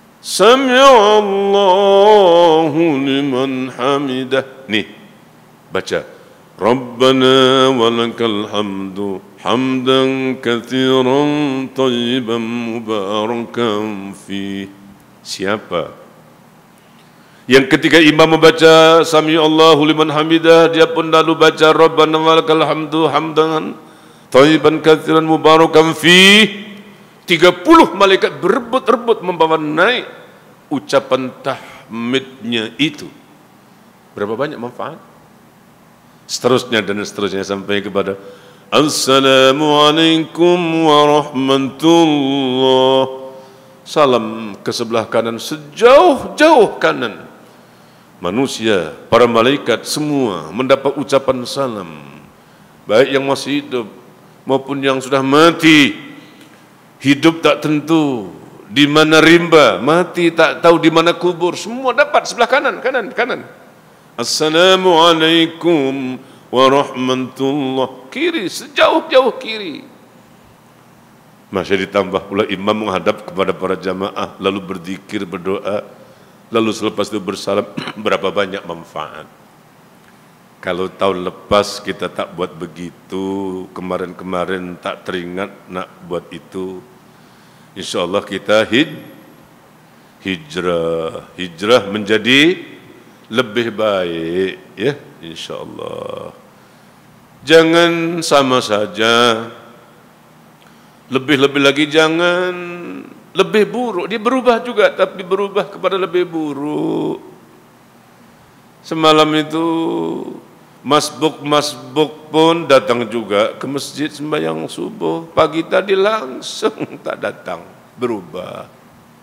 Sami'a Allahu liman hamidah. Nih, Baca. Rabbana walakal hamdu hamdan katsiran thayyiban mubarakan fi. Siapa yang ketika imam membaca Sami Allahu liman hamidah, dia pun lalu baca Rabbana walakal hamdu hamdan thayyiban katsiran mubarakan fi. tiga puluh malaikat berebut-rebut membawa naik ucapan tahmidnya itu. Berapa banyak manfaat? Seterusnya dan seterusnya sampai kepada Assalamualaikum warahmatullah. Salam ke sebelah kanan, sejauh-jauh kanan. Manusia, para malaikat semua mendapat ucapan salam. Baik yang masih hidup maupun yang sudah mati. Hidup tak tentu di mana rimba, mati tak tahu di mana kubur. Semua dapat sebelah kanan, kanan, kanan. Assalamualaikum warahmatullah. Kiri, sejauh-jauh kiri. Masih ditambah pula imam menghadap kepada para jamaah, lalu berzikir, berdoa, lalu selepas itu bersalam. Berapa banyak manfaat. Kalau tahun lepas kita tak buat begitu, kemarin-kemarin tak teringat nak buat itu, insya Allah kita hij, hijrah, hijrah menjadi lebih baik, ya, insya Allah. Jangan sama saja, lebih-lebih lagi jangan lebih buruk. Dia berubah juga, tapi berubah kepada lebih buruk. Semalam itu masbuk-masbuk pun datang juga ke masjid sembahyang subuh. Pagi tadi langsung tak datang, berubah.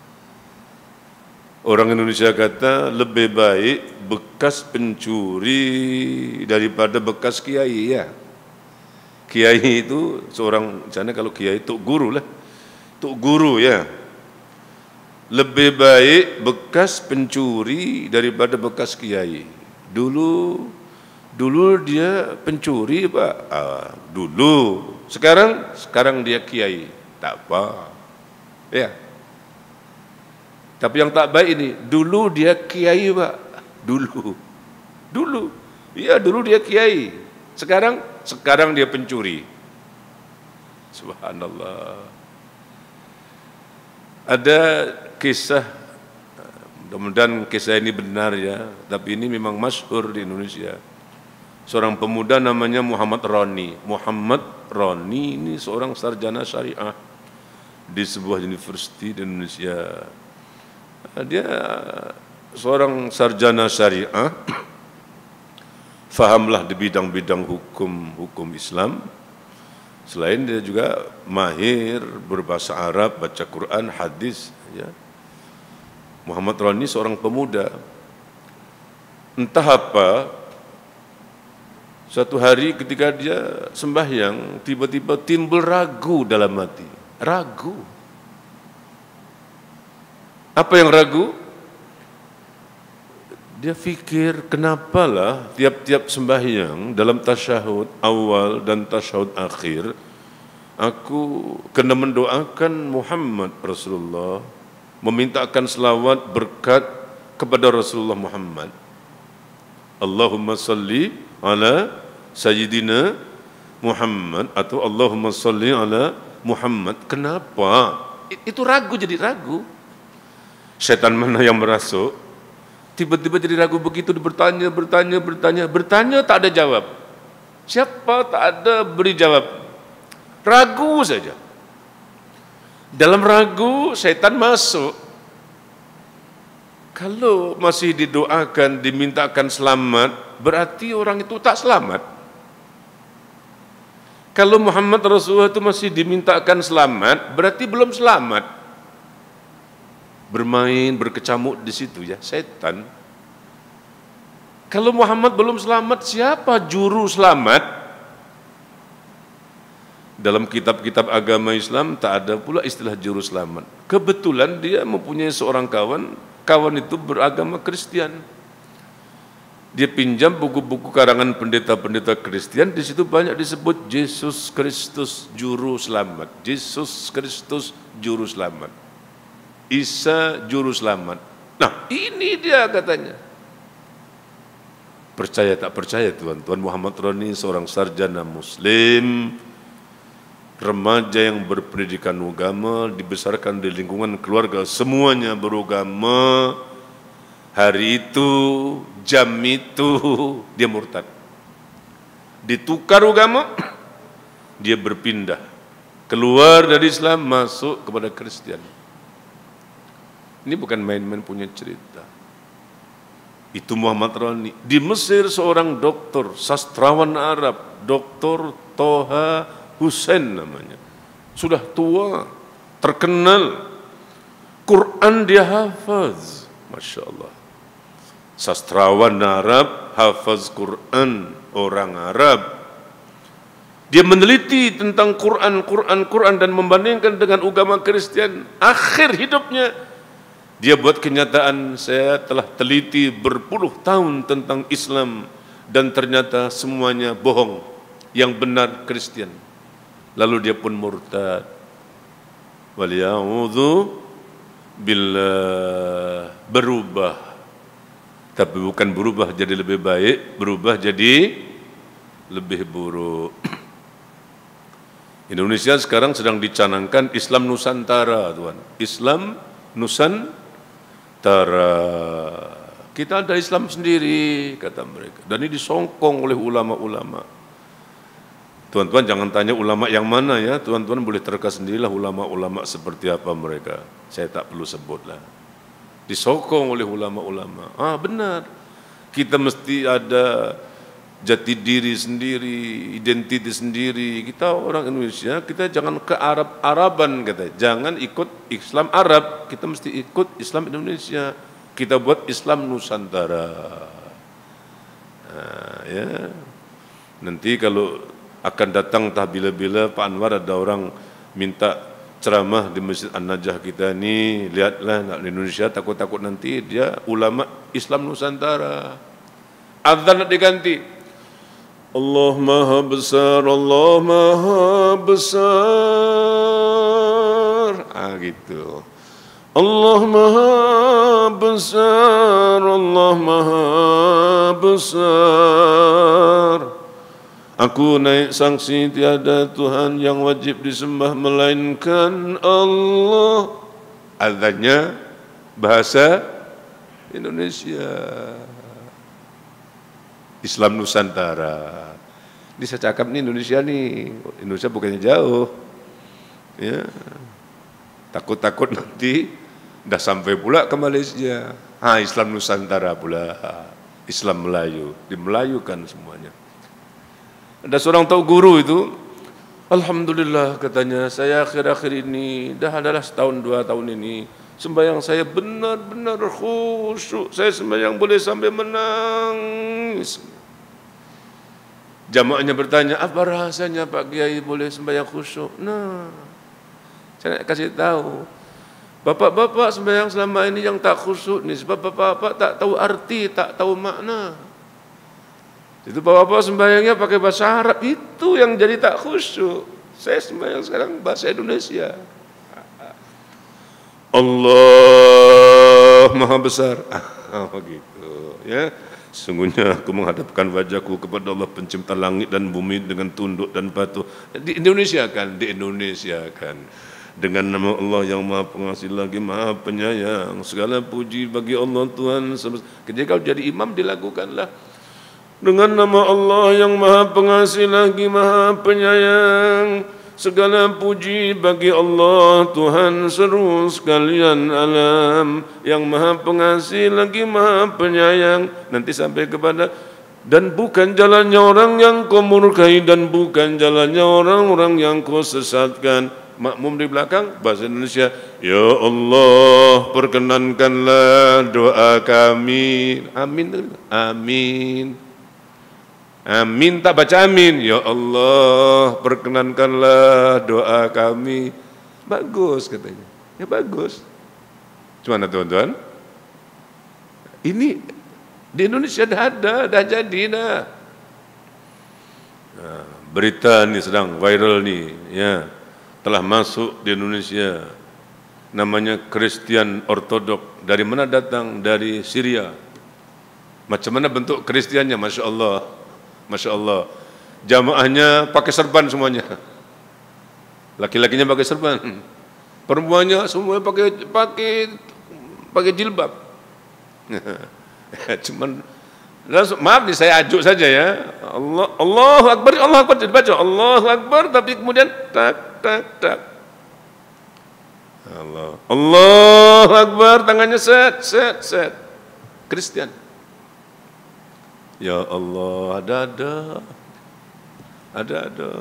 Orang Indonesia kata lebih baik bekas pencuri daripada bekas kiai, ya. Kiai itu seorang, misalnya kalau kiai tuk guru lah, tuk guru, ya. Lebih baik bekas pencuri daripada bekas kiai. Dulu, dulu dia pencuri, Pak. Ah, dulu. Sekarang, sekarang dia kiai. Tak apa. Ya. Tapi yang tak baik ini, dulu dia kiai, Pak. Dulu. Dulu. Iya, dulu dia kiai. Sekarang, sekarang dia pencuri. Subhanallah. Ada kisah, mudah-mudahan kisah ini benar, ya, tapi ini memang masyhur di Indonesia. Seorang pemuda namanya Muhammad Roni. Muhammad Roni ini seorang sarjana syariah di sebuah universiti di Indonesia. Dia seorang sarjana syariah, fahamlah di bidang-bidang hukum hukum Islam. Selain dia juga mahir berbahasa Arab, baca Quran, hadis, ya. Muhammad Roni seorang pemuda. Entah apa, suatu hari ketika dia sembahyang, tiba-tiba timbul ragu dalam hati. Ragu. Apa yang ragu? Dia fikir, kenapalah tiap-tiap sembahyang dalam tasyahud awal dan tasyahud akhir, aku kena mendoakan Muhammad Rasulullah, memintakan selawat berkat kepada Rasulullah Muhammad. Allahumma salli ala Sayyidina Muhammad, atau Allahumma salli ala Muhammad. Kenapa? Itu ragu, jadi ragu. Setan mana yang merasuk? Tiba-tiba jadi ragu begitu, bertanya, bertanya, bertanya, bertanya tak ada jawab. Siapa tak ada beri jawab. Ragu saja. Dalam ragu, setan masuk. Kalau masih didoakan, dimintakan selamat, berarti orang itu tak selamat. Kalau Muhammad Rasulullah itu masih dimintakan selamat, berarti belum selamat. Bermain, berkecamuk di situ, ya, setan. Kalau Muhammad belum selamat, siapa juru selamat? Dalam kitab-kitab agama Islam tak ada pula istilah juru selamat. Kebetulan dia mempunyai seorang kawan, kawan itu beragama Kristen. Dia pinjam buku-buku karangan pendeta-pendeta Kristen, di situ banyak disebut Yesus Kristus juru selamat. Yesus Kristus juru selamat. Isa juru selamat. Nah, ini dia katanya. Percaya tak percaya Tuan, Tuan Muhammad Roni seorang sarjana muslim, remaja yang berpendidikan agama, dibesarkan di lingkungan keluarga semuanya beragama. Hari itu, jam itu, dia murtad. Ditukar agama, dia berpindah. Keluar dari Islam, masuk kepada Kristen. Ini bukan main-main punya cerita. Itu Muhammad Roni. Di Mesir seorang dokter, sastrawan Arab, Doktor Toha Hussein namanya. Sudah tua, terkenal. Quran dia hafaz. Masya Allah. Sastrawan Arab, hafaz Quran, orang Arab. Dia meneliti tentang Quran, Quran, Quran dan membandingkan dengan agama Kristen. Akhir hidupnya, dia buat kenyataan, saya telah teliti berpuluh tahun tentang Islam dan ternyata semuanya bohong. Yang benar Kristen. Lalu dia pun murtad. Waliya'udzu billah, berubah. Tapi bukan berubah jadi lebih baik, berubah jadi lebih buruk. Indonesia sekarang sedang dicanangkan Islam Nusantara, Tuan. Islam Nusantara. Kita ada Islam sendiri, kata mereka. Dan ini disongkong oleh ulama-ulama. Tuan-tuan jangan tanya ulama yang mana ya, tuan-tuan boleh terka sendirilah ulama-ulama seperti apa mereka. Saya tak perlu sebutlah. Disokong oleh ulama-ulama. Ah benar, kita mesti ada jati diri sendiri, identitas sendiri. Kita orang Indonesia, kita jangan ke Arab-Araban, kata. Jangan ikut Islam Arab, kita mesti ikut Islam Indonesia. Kita buat Islam Nusantara. Nah, ya. Nanti kalau akan datang tah bila-bila Pak Anwar ada orang minta ceramah di Masjid An-Najah kita ni, lihatlah nak di Indonesia, takut-takut nanti dia ulama Islam Nusantara. Azan nak diganti. Allah Maha Besar, Allah Maha Besar. Ah gitu. Allah Maha Besar, Allah Maha Besar. Aku naik saksi tiada Tuhan yang wajib disembah melainkan Allah. Azannya bahasa Indonesia. Islam Nusantara. Ini saya cakap nih Indonesia nih. Indonesia bukannya jauh. Ya. Takut-takut nanti dah sampai pula ke Malaysia. Ah, Islam Nusantara pula. Islam Melayu. Dimelayukan semuanya. Ada seorang tahu guru itu, alhamdulillah katanya, saya akhir-akhir ini, dah adalah setahun dua tahun ini, sembahyang saya benar-benar khusyuk, saya sembahyang boleh sampai menangis. Jamaahnya bertanya, apa rahasianya Pak Kiai boleh sembahyang khusyuk? Nah, saya nak kasih tahu, bapak-bapak sembahyang selama ini yang tak khusyuk ni, sebab bapak-bapak tak tahu arti, tak tahu makna. Itu bapak-bapak sembahyangnya pakai bahasa Arab, itu yang jadi tak khusyuk. Saya sembahyang sekarang bahasa Indonesia. Allah Maha Besar. Oh gitu ya. Sungguhnya aku menghadapkan wajahku kepada Allah pencipta langit dan bumi dengan tunduk dan patuh. Di Indonesia kan, di Indonesia kan. Dengan nama Allah yang Maha Pengasih lagi Maha Penyayang. Segala puji bagi Allah Tuhan. Jadi kalau jadi imam dilakukanlah. Dengan nama Allah yang Maha Pengasih lagi Maha Penyayang, segala puji bagi Allah Tuhan seru sekalian alam, yang Maha Pengasih lagi Maha Penyayang. Nanti sampai kepada, dan bukan jalannya orang yang kau murkai, dan bukan jalannya orang-orang yang kau sesatkan. Makmum di belakang bahasa Indonesia, ya Allah perkenankanlah doa kami. Amin. Amin. Amin, tak baca amin. Ya Allah, perkenankanlah doa kami. Bagus katanya. Ya bagus. Cuma tuan-tuan, ini di Indonesia dah ada, dah jadi dah. Nah, berita ni sedang viral ni, ya, telah masuk di Indonesia. Namanya Kristen Ortodok. Dari mana datang? Dari Syria. Macam mana bentuk Kristiannya? Masya Allah, Masya Allah. Jamaahnya pakai serban semuanya. Laki-lakinya pakai serban, perempuannya semua pakai pakai pakai jilbab. Cuman, maaf nih saya ajuk saja ya. Allah, Allahu Akbar, Allahu Akbar dibaca, Allahu Akbar, tapi kemudian tak tak tak. Allah, Allahu Akbar, tangannya set set set. Kristen. Ya Allah, ada-ada, ada-ada,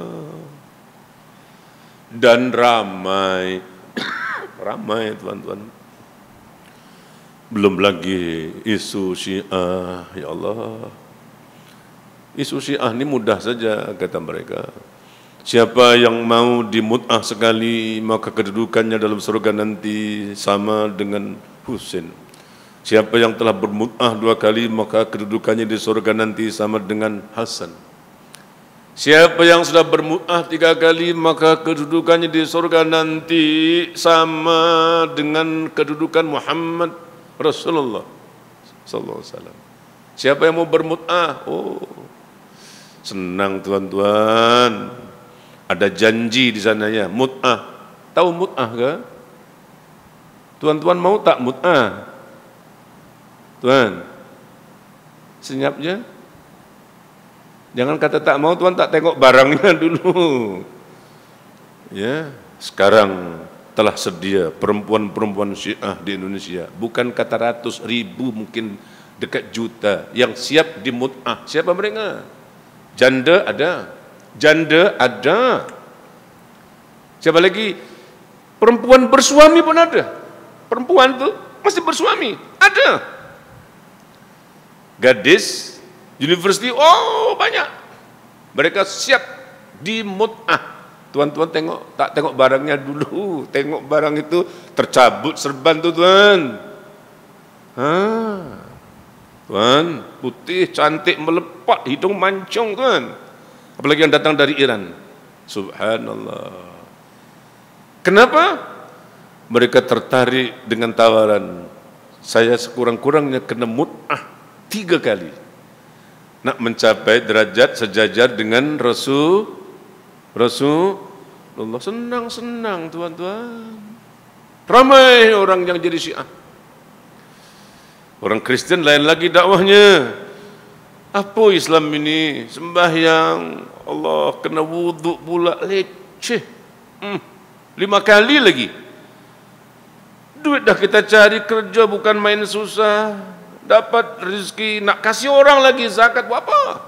dan ramai, ramai tuan-tuan. Belum lagi isu Syiah, ya Allah. Isu Syiah ini mudah saja kata mereka. Siapa yang mau dimut'ah sekali, maka kedudukannya dalam surga nanti sama dengan Husain. Siapa yang telah bermut'ah dua kali, maka kedudukannya di surga nanti sama dengan Hasan. Siapa yang sudah bermut'ah tiga kali, maka kedudukannya di surga nanti sama dengan kedudukan Muhammad Rasulullah sallallahu alaihi wasallam. Siapa yang mau bermut'ah? Oh, senang tuan-tuan. Ada janji di sana ya, mut'ah. Tahu mut'ah ke? Tuan-tuan mau tak mut'ah? Tuan, senyapnya. Jangan kata tak mau, tuan tak tengok barangnya dulu. Ya, sekarang telah sedia perempuan-perempuan Syiah di Indonesia. Bukan kata ratus ribu, mungkin dekat juta yang siap dimut'ah. Siapa mereka? Janda ada, janda ada. Siapa lagi? Perempuan bersuami pun ada. Perempuan tu masih bersuami, ada. Gadis universiti, oh banyak. Mereka siap dimut'ah. Tuan-tuan tengok, tak tengok barangnya dulu. Tengok barang itu tercabut serban tu tuan. Ha. Tuan, putih, cantik, melepak, hidung mancung tuan. Apalagi yang datang dari Iran. Subhanallah. Kenapa? Mereka tertarik dengan tawaran. Saya sekurang-kurangnya kena mut'ah tiga kali. Nak mencapai derajat sejajar dengan Rasul Rasulullah. Senang-senang tuan-tuan. Ramai orang yang jadi Syiah. Orang Kristen lain lagi dakwahnya. Apa Islam ini? Sembahyang, Allah kena wuduk pula, leceh. Hmm. Lima kali lagi. Duit dah kita cari, kerja bukan main susah. Dapat rezeki, nak kasih orang lagi zakat, buat apa?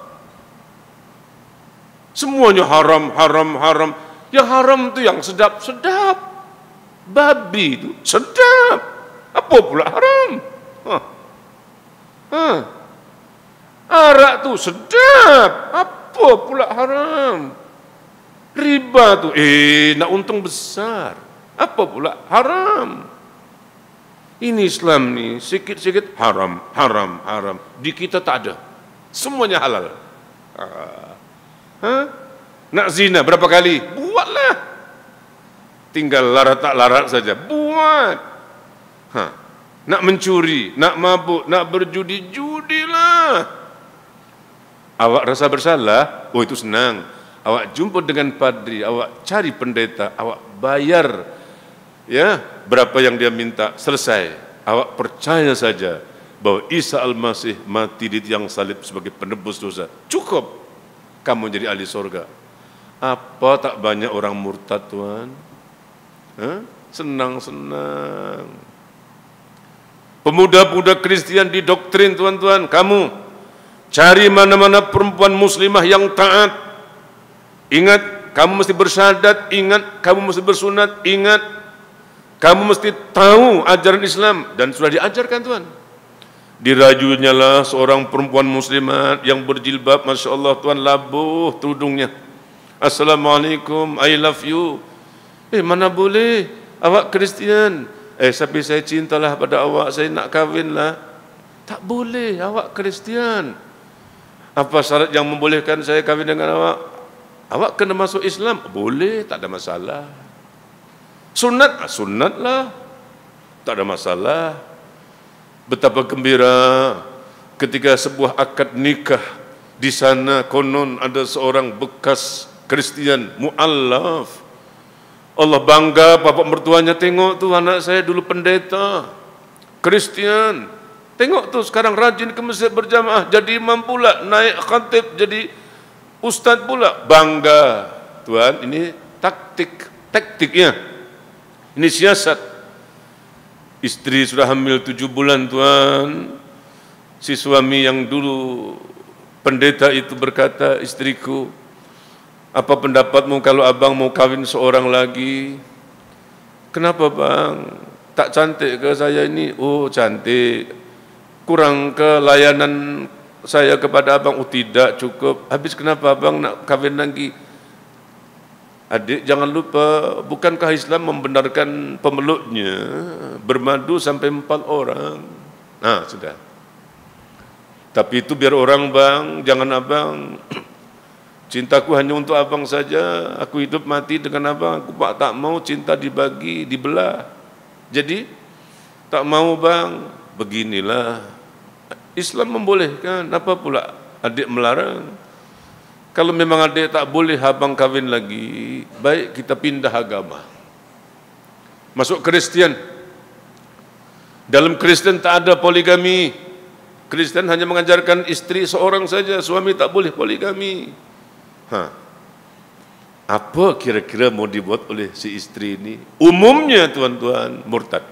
Semuanya haram, haram, haram. Yang haram tu yang sedap-sedap. Babi itu sedap. Apa pula haram? Ha. Ha. Arak tu sedap. Apa pula haram? Riba tu, eh nak untung besar. Apa pula haram? Ini Islam ni sikit-sikit haram, haram, haram. Di kita tak ada. Semuanya halal. Ha? Nak zina berapa kali? Buatlah. Tinggal larat tak larat saja. Buat. Ha. Nak mencuri, nak mabuk, nak berjudi, judilah. Awak rasa bersalah? Oh itu senang. Awak jumpa dengan padri, awak cari pendeta, awak bayar ya berapa yang dia minta, selesai. Awak percaya saja bahwa Isa Al-Masih mati di tiang salib sebagai penebus dosa. Cukup kamu jadi ahli surga. Apa tak banyak orang murtad tuan? Ha? Senang-senang. Pemuda-pemuda Kristian didoktrin tuan-tuan. Kamu cari mana-mana perempuan muslimah yang taat. Ingat, kamu mesti bersyahadat. Ingat, kamu mesti bersunat. Ingat, kamu mesti tahu ajaran Islam. Dan sudah diajarkan tuan. Dirajunya lah seorang perempuan muslimat yang berjilbab. Masya Allah tuan, labuh tudungnya. Assalamualaikum, I love you. Eh mana boleh, awak Kristian. Eh tapi saya cintalah pada awak, saya nak kahwin lah. Tak boleh, awak Kristian. Apa syarat yang membolehkan saya kahwin dengan awak? Awak kena masuk Islam. Boleh, tak ada masalah. Sunat, sunat lah, tak ada masalah. Betapa gembira ketika sebuah akad nikah di sana konon ada seorang bekas Kristian mu'allaf. Allah bangga, bapak mertuanya, tengok tu anak saya dulu pendeta Kristian, tengok tu sekarang rajin ke masjid berjamaah, jadi imam pula, naik khatib jadi ustaz pula. Bangga tuan, ini taktik taktiknya, ini siasat. Istri sudah hamil tujuh bulan tuan. Si suami yang dulu pendeta itu berkata, istriku, apa pendapatmu kalau abang mau kawin seorang lagi? Kenapa bang? Tak cantik ke saya ini? Oh cantik. Kurang ke layanan saya kepada abang? Oh tidak, cukup. Habis kenapa abang nak kawin lagi? Adik jangan lupa, bukankah Islam membenarkan pemeluknya bermadu sampai empat orang? Nah sudah. Tapi itu biar orang bang, jangan abang. Cintaku hanya untuk abang saja. Aku hidup mati dengan abang. Aku tak mau cinta dibagi, dibelah. Jadi tak mau bang. Beginilah Islam membolehkan. Apa pula adik melarang? Kalau memang adik tak boleh abang kawin lagi, baik kita pindah agama. Masuk Kristen. Dalam Kristen tak ada poligami. Kristen hanya mengajarkan istri seorang saja, suami tak boleh poligami. Ha. Apa kira-kira mau dibuat oleh si istri ini? Umumnya tuan-tuan murtad.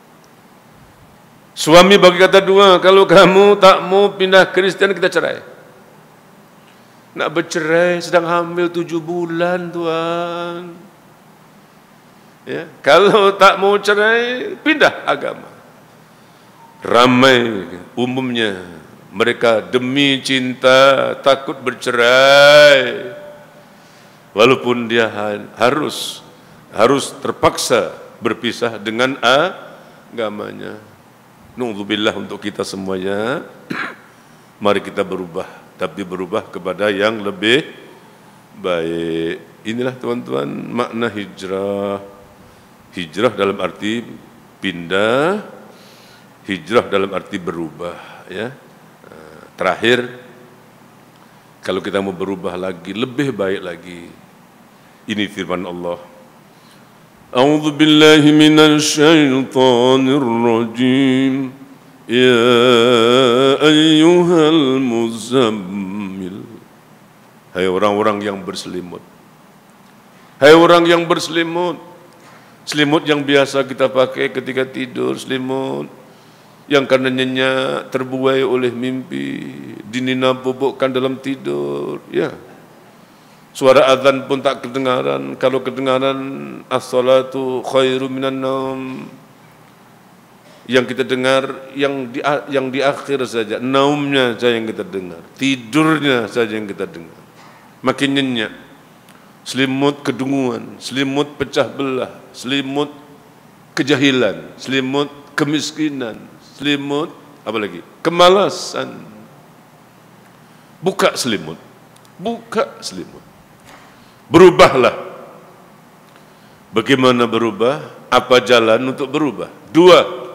Suami bagi kata dua, kalau kamu tak mau pindah Kristen, kita cerai. Nak bercerai sedang hamil tujuh bulan tuan. Ya, kalau tak mau cerai, pindah agama. Ramai umumnya mereka demi cinta takut bercerai, walaupun dia harus harus terpaksa berpisah dengan agamanya. Na'udzubillah untuk kita semuanya. Mari kita berubah, tapi berubah kepada yang lebih baik. Inilah tuan-tuan makna hijrah. Hijrah dalam arti pindah, hijrah dalam arti berubah. Ya. Terakhir, kalau kita mau berubah lagi, lebih baik lagi, ini firman Allah. A'udzu billahi minasy syaithanir rajim. Ya ayyuhal muzammil. Hai orang-orang yang berselimut. Hai orang yang berselimut. Selimut yang biasa kita pakai ketika tidur, selimut yang karena nyenyak terbuai oleh mimpi, dinina bubukkan dalam tidur, ya. Suara azan pun tak kedengaran. Kalau kedengaran as-salatu khairu minan naum, yang kita dengar yang di yang di akhir saja, naumnya saja yang kita dengar, tidurnya saja yang kita dengar. Makin nyenyak. Selimut kedunguan, selimut pecah belah, selimut kejahilan, selimut kemiskinan, selimut apa lagi? Kemalasan. Buka selimut. Buka selimut. Berubahlah. Bagaimana berubah? Apa jalan untuk berubah? Dua.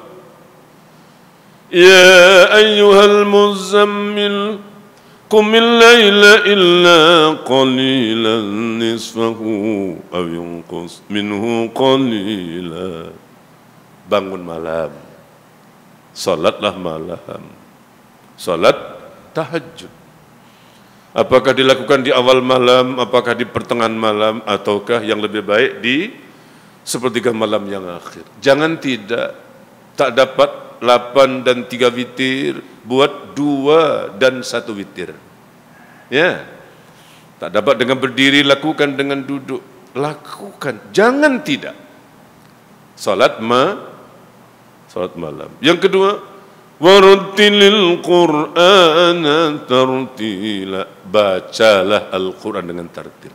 Ya ayyuhal muzammil, qumil laila illa qalilan nisfahu aw yunqus minhu qalila. Bangun malam, salatlah malam, salat tahajud. Apakah dilakukan di awal malam, apakah di pertengahan malam, ataukah yang lebih baik di sepertiga malam yang akhir? Jangan tidak, tak dapat lapan dan tiga witir, buat dua dan satu witir. Ya, tak dapat dengan berdiri, lakukan dengan duduk. Lakukan, jangan tidak. Salat ma, salat malam. Yang kedua, warattilil Qur'ana tartila. Bacalah Al-Quran dengan tartil.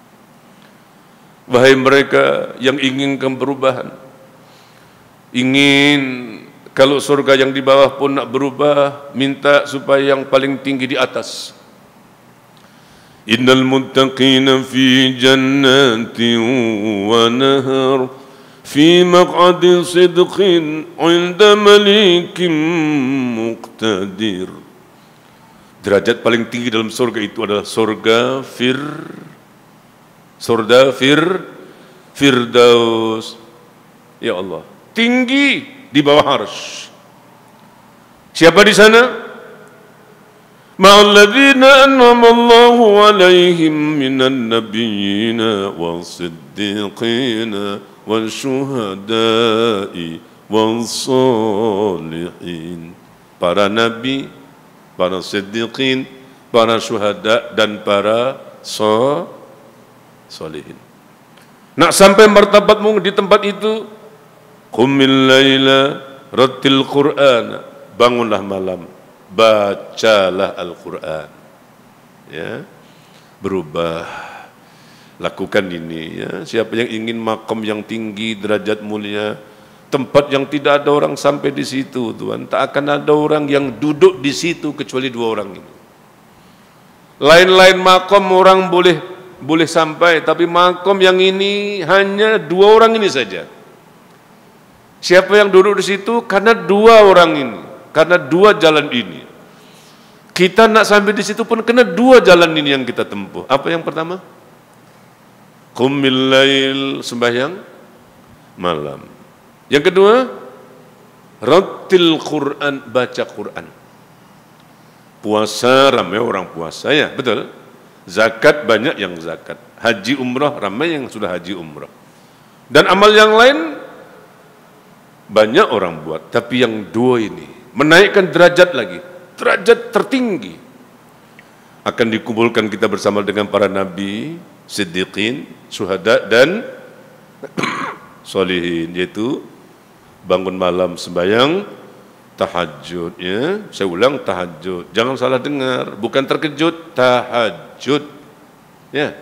Wahai mereka yang inginkan perubahan, ingin kalau surga yang di bawah pun nak berubah, minta supaya yang paling tinggi di atas. Innal muttaqina fi jannatin wa nahar fi maq'adi sidqin 'inda malikin muqtadir. Derajat paling tinggi dalam surga itu adalah surga fir surga fir firdaus. Ya Allah, tinggi di bawah arsy. Siapa di sana? Ma'alladzina an'ama Allahu 'alaihim minan nabiyyina was-siddiqina wasyuhada'i was-shalihin. Para nabi, para siddiqin, para syuhada dan para sholihin. Nak sampai martabatmu di tempat itu, qumil laila rattil Qur'an, bangunlah malam, bacalah Al-Qur'an. Ya. Berubah. Lakukan ini, ya. Siapa yang ingin makom yang tinggi, derajat mulia, tempat yang tidak ada orang sampai di situ, Tuhan. Tak akan ada orang yang duduk di situ kecuali dua orang ini. Lain-lain makom orang boleh boleh sampai, tapi makom yang ini hanya dua orang ini saja. Siapa yang duduk di situ? Karena dua orang ini, karena dua jalan ini. Kita nak sampai di situ pun kena dua jalan ini yang kita tempuh. Apa yang pertama? Qumil lail, sembahyang malam. Yang kedua, rattil Quran, baca Quran. Puasa, ramai orang puasa, ya betul. Zakat, banyak yang zakat. Haji umrah, ramai yang sudah haji umrah. Dan amal yang lain, banyak orang buat. Tapi yang dua ini, menaikkan derajat lagi, derajat tertinggi. Akan dikumpulkan kita bersama dengan para nabi, siddiqin, syuhada, dan sholihin, yaitu bangun malam sembahyang tahajud, ya. Saya ulang, tahajud. Jangan salah dengar, bukan terkejut, tahajud. Ya.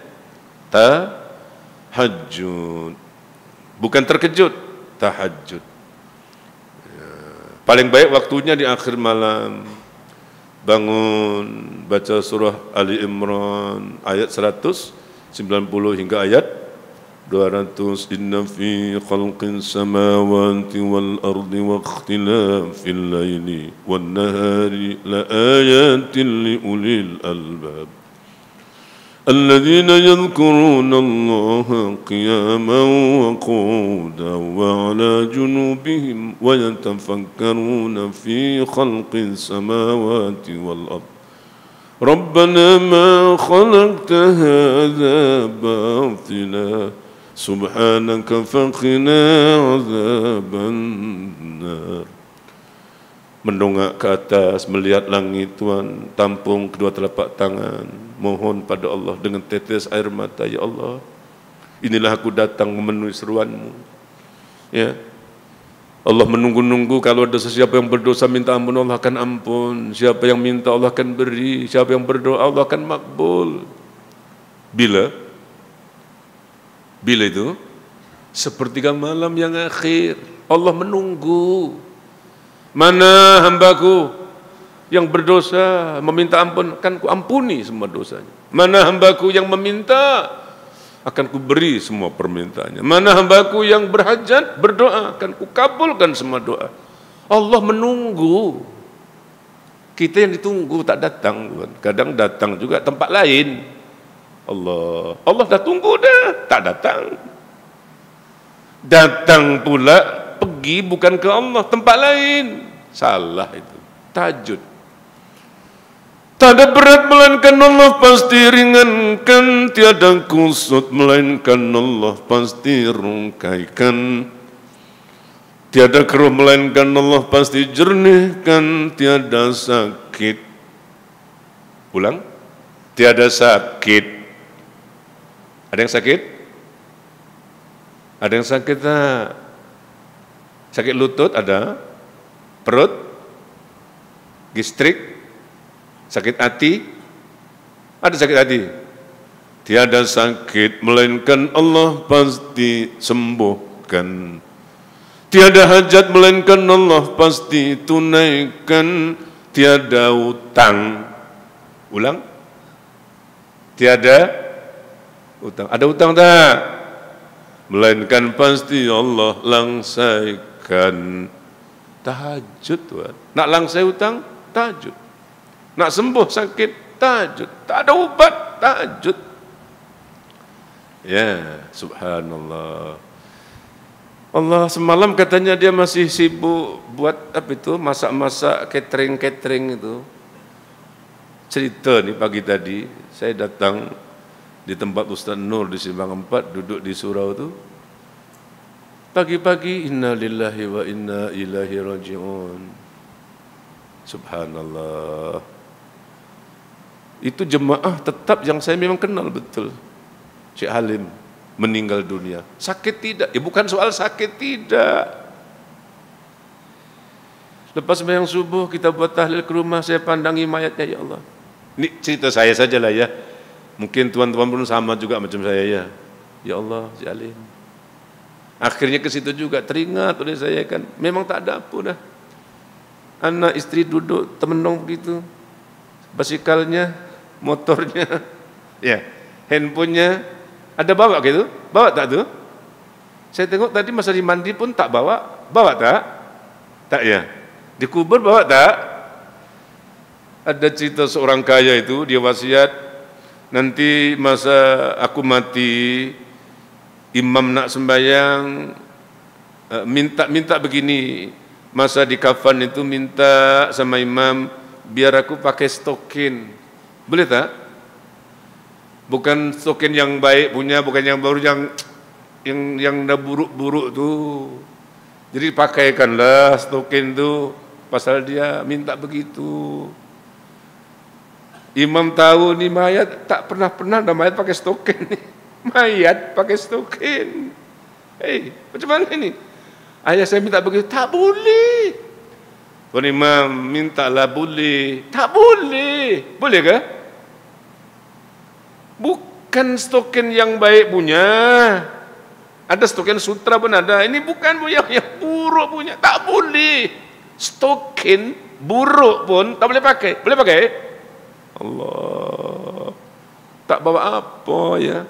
Tahajud. Bukan terkejut, tahajud. Ya. Paling baik waktunya di akhir malam. Bangun, baca surah Ali Imran ayat seratus sembilan puluh hingga ayat dua ratus. Inna fi khalqin samawati wal ardi wa ikhtilafil laili wan nahari la ayatin li ulil albab alladzina yadhkuruna Allaha qiyaman wa qu'udan wa 'ala junubihim wa yatafakkaruna fi khalqis samawati wal ardi Rabbana ma khalaqta hadza batila Subhanaka faqina azaban nar. Mendongak ke atas, melihat langit, Tuhan, tampung kedua telapak tangan, mohon pada Allah dengan tetes air mata, ya Allah, inilah aku datang memenuhi seruan-Mu. Ya. Allah menunggu-nunggu, kalau ada sesiapa yang berdosa minta ampun, Allah akan ampun. Siapa yang minta, Allah akan beri. Siapa yang berdoa, Allah akan makbul. Bila? Bila itu? Sepertiga malam yang akhir. Allah menunggu. Mana hambaku yang berdosa meminta ampun, akan ku ampuni semua dosanya. Mana hambaku yang meminta, akan ku beri semua permintaannya. Mana hambaku yang berhajat, berdoa, akan ku kabulkan semua doa. Allah menunggu. Kita yang ditunggu tak datang. Kadang datang juga tempat lain. Allah, Allah dah tunggu dah, tak datang. Datang pula, pergi bukan ke Allah, tempat lain. Salah itu. Tahajud. Tak ada berat melainkan Allah pasti ringankan, tiada kusut melainkan Allah pasti rungkaikan, tiada keruh melainkan Allah pasti jernihkan, tiada sakit. Ulang. Tiada sakit. Ada yang sakit? Ada yang sakit tak? Sakit lutut ada? Perut? Gastrik? Sakit hati? Ada sakit hati? Tiada sakit melainkan Allah pasti sembuhkan. Tiada hajat melainkan Allah pasti tunaikan. Tiada utang. Ulang. Tiada utang. Ada utang tak? Melainkan pasti Allah langsaikan. Tahajud, Tuhan. Nak langsai utang? Tahajud. Nak sembuh sakit, tahajud. Tak ada ubat, tahajud. Ya, subhanallah. Allah semalam katanya dia masih sibuk buat apa itu, masak-masak, catering-catering itu. Cerita nih pagi tadi, saya datang di tempat Ustaz Nur di Simpang Empat, duduk di surau itu. Pagi-pagi, inna lillahi wa inna ilaihi raji'un. Subhanallah. Itu jemaah tetap yang saya memang kenal betul. Syekh Halim meninggal dunia. Sakit tidak? Ya bukan soal sakit tidak. Lepas sembahyang subuh kita buat tahlil ke rumah, saya pandangi mayatnya, ya Allah. Ini cerita saya sajalah ya. Mungkin tuan-tuan pun sama juga macam saya ya. Ya Allah, Syekh Halim. Akhirnya ke situ juga teringat oleh saya kan. Memang tak ada apa dah. Anak istri duduk temenong begitu. Basikalnya, motornya, ya, handphonenya ada bawa gitu? Bawa tak tu? Saya tengok tadi masa di mandi pun tak bawa. Bawa tak? Tak ya. Dikubur bawa tak? Ada cerita seorang kaya itu, dia wasiat, nanti masa aku mati, imam nak sembahyang, minta-minta begini, masa di kafan itu minta sama imam, biar aku pakai stokin. Boleh tak? Bukan stokin yang baik punya, bukan yang baru, yang yang yang dah buruk-buruk tu. Jadi pakaikanlah stokin tu, pasal dia minta begitu. Imam tahu ni mayat, tak pernah-pernah dah mayat pakai stokin ni. Mayat pakai stokin. Hei, macam mana ni? Ayah saya minta begitu, tak boleh. Tuan Imam mintalah, boleh. Tak boleh. Boleh ke? Bukan stokin yang baik punya. Ada stokin sutra pun ada. Ini bukan yang, yang buruk punya. Tak boleh. Stokin buruk pun tak boleh pakai. Boleh pakai? Allah. Tak bawa apa ya.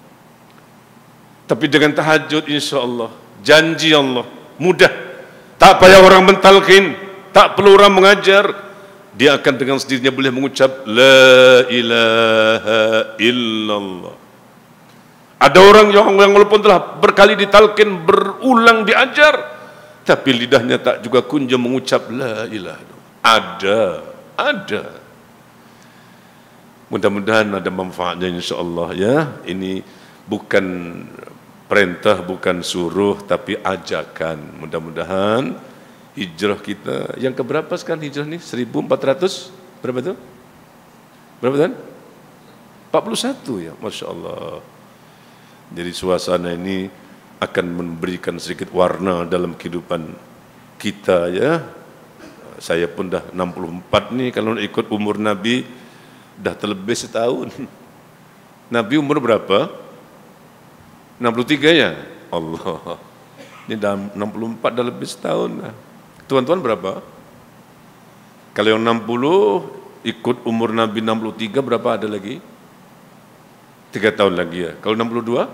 Tapi dengan tahajud insya-Allah, janji Allah mudah. Tak payah orang mentalkin, tak perlu orang mengajar, dia akan dengan sendirinya boleh mengucap la ilaha illallah. Ada orang yang, yang walaupun telah berkali ditalkin, berulang diajar, tapi lidahnya tak juga kunjung mengucap la ilaha illallah. Ada, ada. Mudah-mudahan ada manfaatnya insya-Allah ya. Ini bukan perintah, bukan suruh, tapi ajakan. Mudah-mudahan hijrah kita yang keberapa sekarang hijrah ni? seribu empat ratus berapa tu? Berapa kan? empat puluh satu ya, Masya Allah. Jadi suasana ini akan memberikan sedikit warna dalam kehidupan kita ya. Saya pun dah enam puluh empat ni, kalau ikut umur Nabi dah terlebih setahun. Nabi umur berapa? enam puluh tiga ya? Allah. Ini dah enam puluh empat, dah lebih setahun dah. Tuan-tuan berapa? Kalau yang enam puluh ikut umur Nabi enam puluh tiga, berapa ada lagi? tiga tahun lagi ya. Kalau enam puluh dua?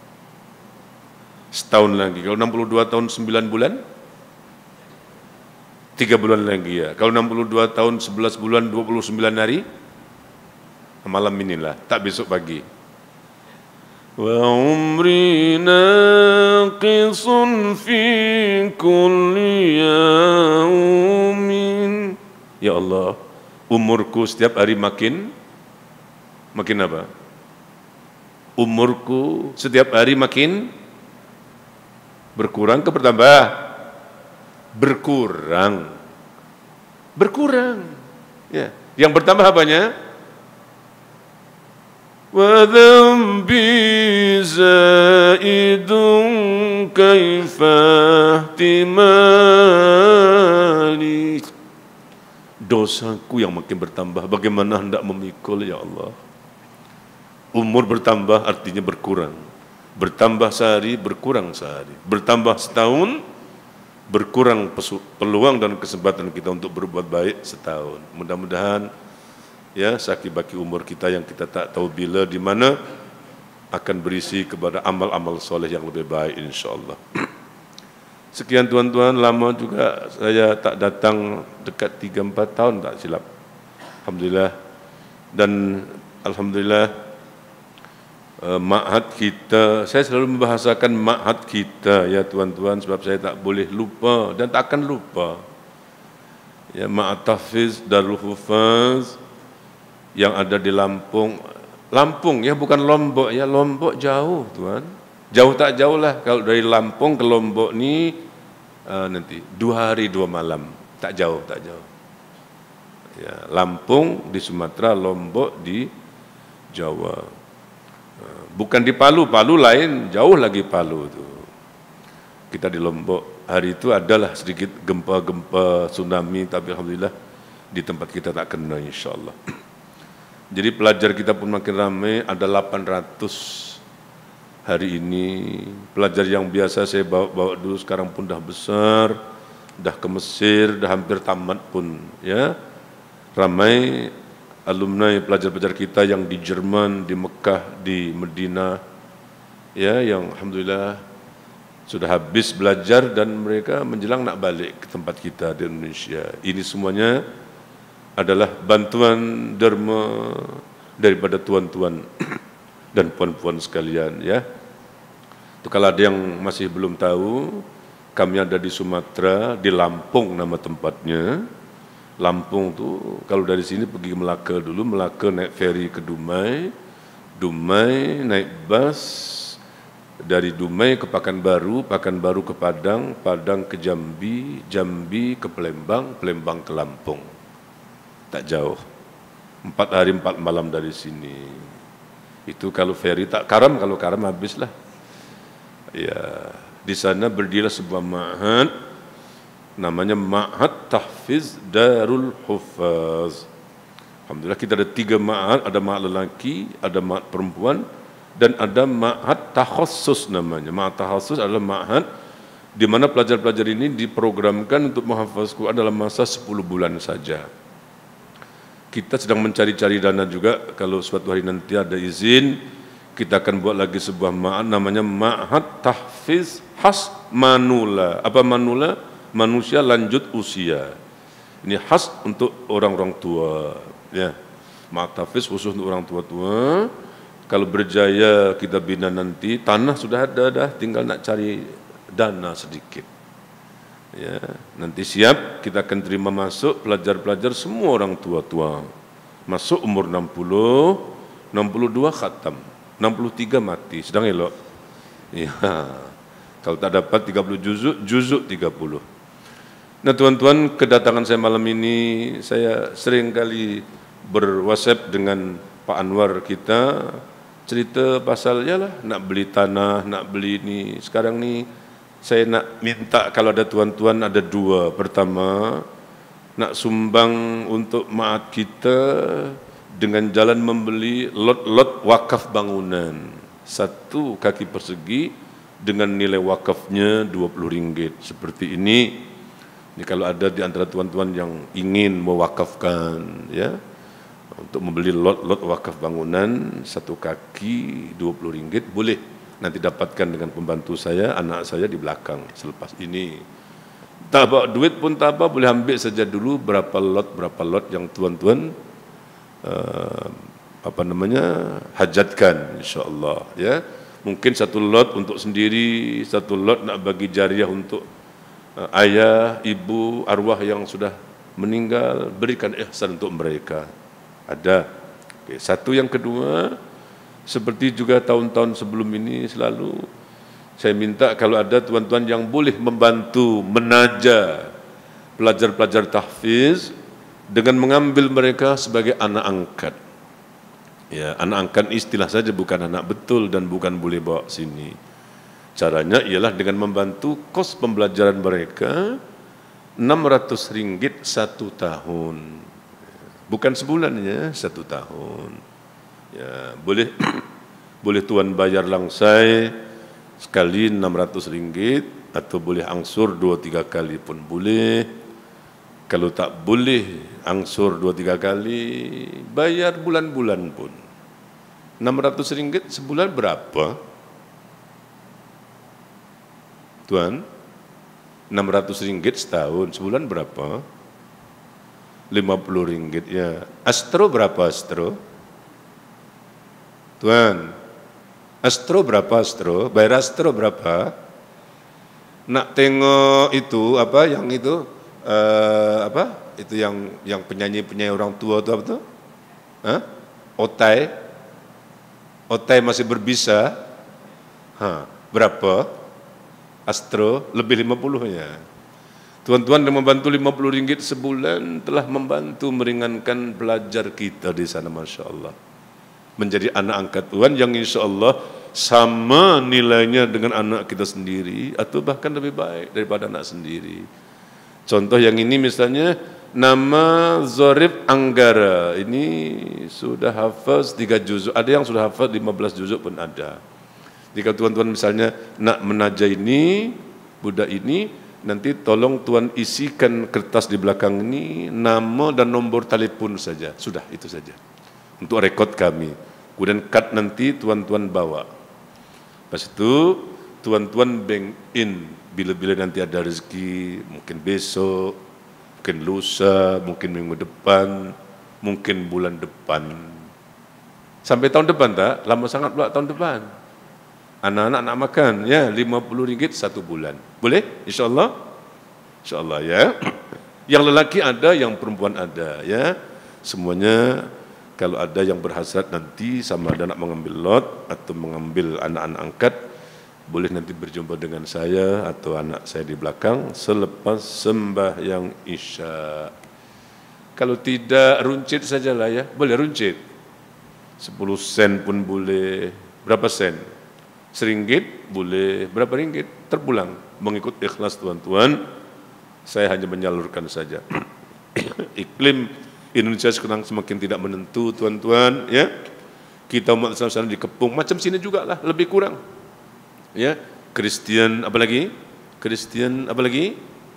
Setahun lagi. Kalau enam puluh dua tahun sembilan bulan? tiga bulan lagi ya. Kalau enam puluh dua tahun sebelas bulan dua puluh sembilan hari? Malam inilah, tak besok pagi. Wa umri naqisun fi kulli yaumin. Ya Allah, umurku setiap hari makin makin apa? Umurku setiap hari makin berkurang ke bertambah? Berkurang. Berkurang. Ya, yang bertambah apanya? Wa dhanbi zaidun kaifa ihtimali. Dosaku yang makin bertambah, bagaimana hendak memikul ya Allah. Umur bertambah artinya berkurang. Bertambah sehari, berkurang sehari. Bertambah setahun, berkurang peluang dan kesempatan kita untuk berbuat baik setahun. Mudah-mudahan ya saki-baki umur kita yang kita tak tahu bila di mana akan berisi kepada amal-amal soleh yang lebih baik insya-Allah. Sekian tuan-tuan, lama juga saya tak datang, dekat tiga empat tahun tak silap. Alhamdulillah. Dan Alhamdulillah uh, ma'had kita, saya selalu membahasakan ma'had kita ya tuan-tuan, sebab saya tak boleh lupa dan tak akan lupa. Ya, Ma'had Tahfiz Darul Hufaz yang ada di Lampung. Lampung ya, bukan Lombok ya, Lombok jauh tuan. Jauh tak jauh lah, kalau dari Lampung ke Lombok ni uh, nanti dua hari dua malam, tak jauh, tak jauh. Ya, Lampung di Sumatera, Lombok di Jawa. Bukan di Palu, Palu lain, jauh lagi Palu tu. Kita di Lombok, hari itu adalah sedikit gempa-gempa tsunami, tapi Alhamdulillah di tempat kita tak kena insyaAllah. Jadi pelajar kita pun makin ramai, ada delapan ratus hari ini. Pelajar yang biasa saya bawa-bawa dulu sekarang pun dah besar, dah ke Mesir, dah hampir tamat pun ya. Ramai alumni pelajar-pelajar kita yang di Jerman, di Mekah, di Medina, ya, yang Alhamdulillah sudah habis belajar dan mereka menjelang nak balik ke tempat kita di Indonesia. Ini semuanya adalah bantuan derma daripada tuan-tuan dan puan-puan sekalian, ya. Itu kalau ada yang masih belum tahu, kami ada di Sumatera, di Lampung nama tempatnya. Lampung tu kalau dari sini pergi ke Melaka dulu, Melaka naik feri ke Dumai, Dumai naik bas dari Dumai ke Pekanbaru, Pekanbaru ke Padang, Padang ke Jambi, Jambi ke Palembang, Palembang ke Lampung. Tak jauh, empat hari empat malam dari sini. Itu kalau feri, tak karam, kalau karam habislah. Ya, di sana berdirilah sebuah ma'had, namanya Ma'had Tahfiz Darul Hufaz. Alhamdulillah kita ada tiga ma'had, ada ma'had lelaki, ada ma'had perempuan, dan ada ma'had takhassus namanya. Ma'had takhassus adalah ma'had di mana pelajar-pelajar ini diprogramkan untuk menghafaz Quran dalam masa sepuluh bulan saja. Kita sedang mencari-cari dana juga, kalau suatu hari nanti ada izin, kita akan buat lagi sebuah ma'had namanya Ma'had Tahfiz Khas Manula. Apa Manula? Manusia lanjut usia. Ini khas untuk orang-orang tua, ya. Ma'had Tahfiz khusus untuk orang tua-tua. Kalau berjaya kita bina nanti, tanah sudah ada dah, tinggal nak cari dana sedikit. Ya, nanti siap kita akan terima masuk pelajar-pelajar semua orang tua-tua. Masuk umur enam puluh, enam puluh dua khatam, enam puluh tiga mati, sedang elok. Ya. Kalau tak dapat tiga puluh juzuk, juzuk tiga puluh. Nah tuan-tuan, kedatangan saya malam ini, saya sering kali ber-WhatsApp dengan Pak Anwar kita, cerita pasal ya lah, nak beli tanah, nak beli ini. Sekarang ni saya nak minta kalau ada tuan-tuan ada dua. Pertama, nak sumbang untuk ma'had kita dengan jalan membeli lot-lot wakaf bangunan. Satu kaki persegi dengan nilai wakafnya dua puluh ringgit. Seperti ini. Ini kalau ada di antara tuan-tuan yang ingin mewakafkan, ya, untuk membeli lot-lot wakaf bangunan satu kaki dua puluh ringgit, boleh nanti dapatkan dengan pembantu saya, anak saya di belakang selepas ini. Tak bawa duit pun tak apa, boleh ambil saja dulu berapa lot berapa lot yang tuan-tuan uh, apa namanya hajatkan, insya-Allah, ya. Mungkin satu lot untuk sendiri, satu lot nak bagi jariah untuk Uh, ayah, ibu, arwah yang sudah meninggal, berikan ihsan untuk mereka. Ada. Okay. Satu yang kedua, seperti juga tahun-tahun sebelum ini selalu, saya minta kalau ada tuan-tuan yang boleh membantu menaja pelajar-pelajar tahfiz dengan mengambil mereka sebagai anak angkat. Ya, anak angkat istilah saja, bukan anak betul dan bukan boleh bawa sini. Caranya ialah dengan membantu kos pembelajaran mereka enam ratus ringgit satu tahun. Bukan sebulan ya, satu tahun. Ya, boleh boleh tuan bayar langsai sekali enam ratus ringgit atau boleh angsur dua tiga kali pun boleh. Kalau tak boleh angsur dua tiga kali, bayar bulan-bulan pun. enam ratus ringgit sebulan berapa? Tuan, enam ratus ringgit setahun, sebulan berapa? lima puluh ringgit ya. Astro berapa Astro? Tuan, Astro berapa Astro? Bayar Astro berapa? Nak tengok itu apa yang itu uh, apa? Itu yang yang penyanyi-penyanyi orang tua tu apa tu? Hah? Otai. Otai masih berbisa. Ha, berapa? Astro lebih lima puluh-nya. Tuan-tuan yang membantu lima puluh ringgit sebulan telah membantu meringankan belajar kita di sana, Masya Allah. Menjadi anak angkat Tuhan yang insya Allah sama nilainya dengan anak kita sendiri atau bahkan lebih baik daripada anak sendiri. Contoh yang ini misalnya nama Zorif Anggara ini sudah hafaz tiga juzuk, ada yang sudah hafaz lima belas juzuk pun ada. Jika tuan-tuan misalnya nak menajai ini budak ini, nanti tolong tuan isikan kertas di belakang ini nama dan nombor telefon saja, sudah itu saja untuk rekod kami. Kemudian kad nanti tuan-tuan bawa. Lepas itu tuan-tuan bank in bila-bila nanti ada rezeki, mungkin besok, mungkin lusa, mungkin minggu depan, mungkin bulan depan. Sampai tahun depan tak? Lama sangat pula tahun depan. Anak-anak nak makan, ya, lima puluh ringgit satu bulan. Boleh? InsyaAllah? InsyaAllah, ya. Yang lelaki ada, yang perempuan ada, ya. Semuanya, kalau ada yang berhasrat nanti sama ada nak mengambil lot atau mengambil anak-anak angkat, boleh nanti berjumpa dengan saya atau anak saya di belakang selepas sembahyang Isya. Kalau tidak, runcit sajalah ya. Boleh runcit. Sepuluh sen pun boleh. Berapa sen? Seringgit boleh. Berapa ringgit? Terpulang. Mengikut ikhlas tuan-tuan. Saya hanya menyalurkan saja. Iklim Indonesia sekarang semakin tidak menentu tuan-tuan. Ya, kita umat Islam dikepung. Macam sini juga lah. Lebih kurang. Ya, Kristian apa lagi? Kristian apa lagi?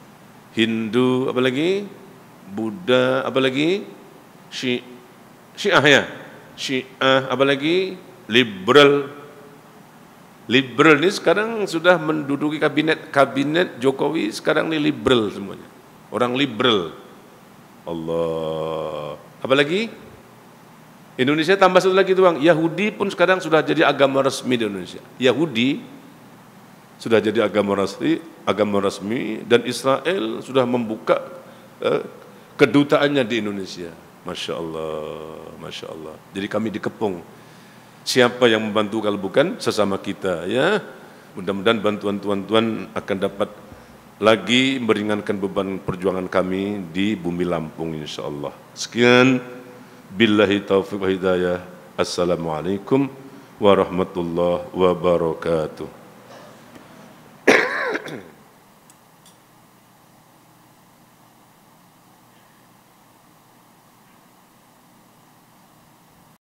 Hindu apa lagi? Buddha apa lagi? Syi Syiah ya. Syiah apa lagi? Liberal. Liberal ni sekarang sudah menduduki kabinet kabinet Jokowi, sekarang ni liberal semuanya. Orang liberal. Allah. Apa lagi? Indonesia tambah satu lagi tuang. Yahudi pun sekarang sudah jadi agama resmi di Indonesia. Yahudi sudah jadi agama resmi, agama resmi dan Israel sudah membuka eh, kedutaannya di Indonesia. Masya Allah, Masya Allah. Jadi kami dikepung. Siapa yang membantu kalau bukan sesama kita, ya. Mudah-mudahan bantuan tuan-tuan akan dapat lagi meringankan beban perjuangan kami di bumi Lampung insya Allah. Sekian, billahi taufiq wa hidayah. Assalamualaikum warahmatullahi wabarakatuh.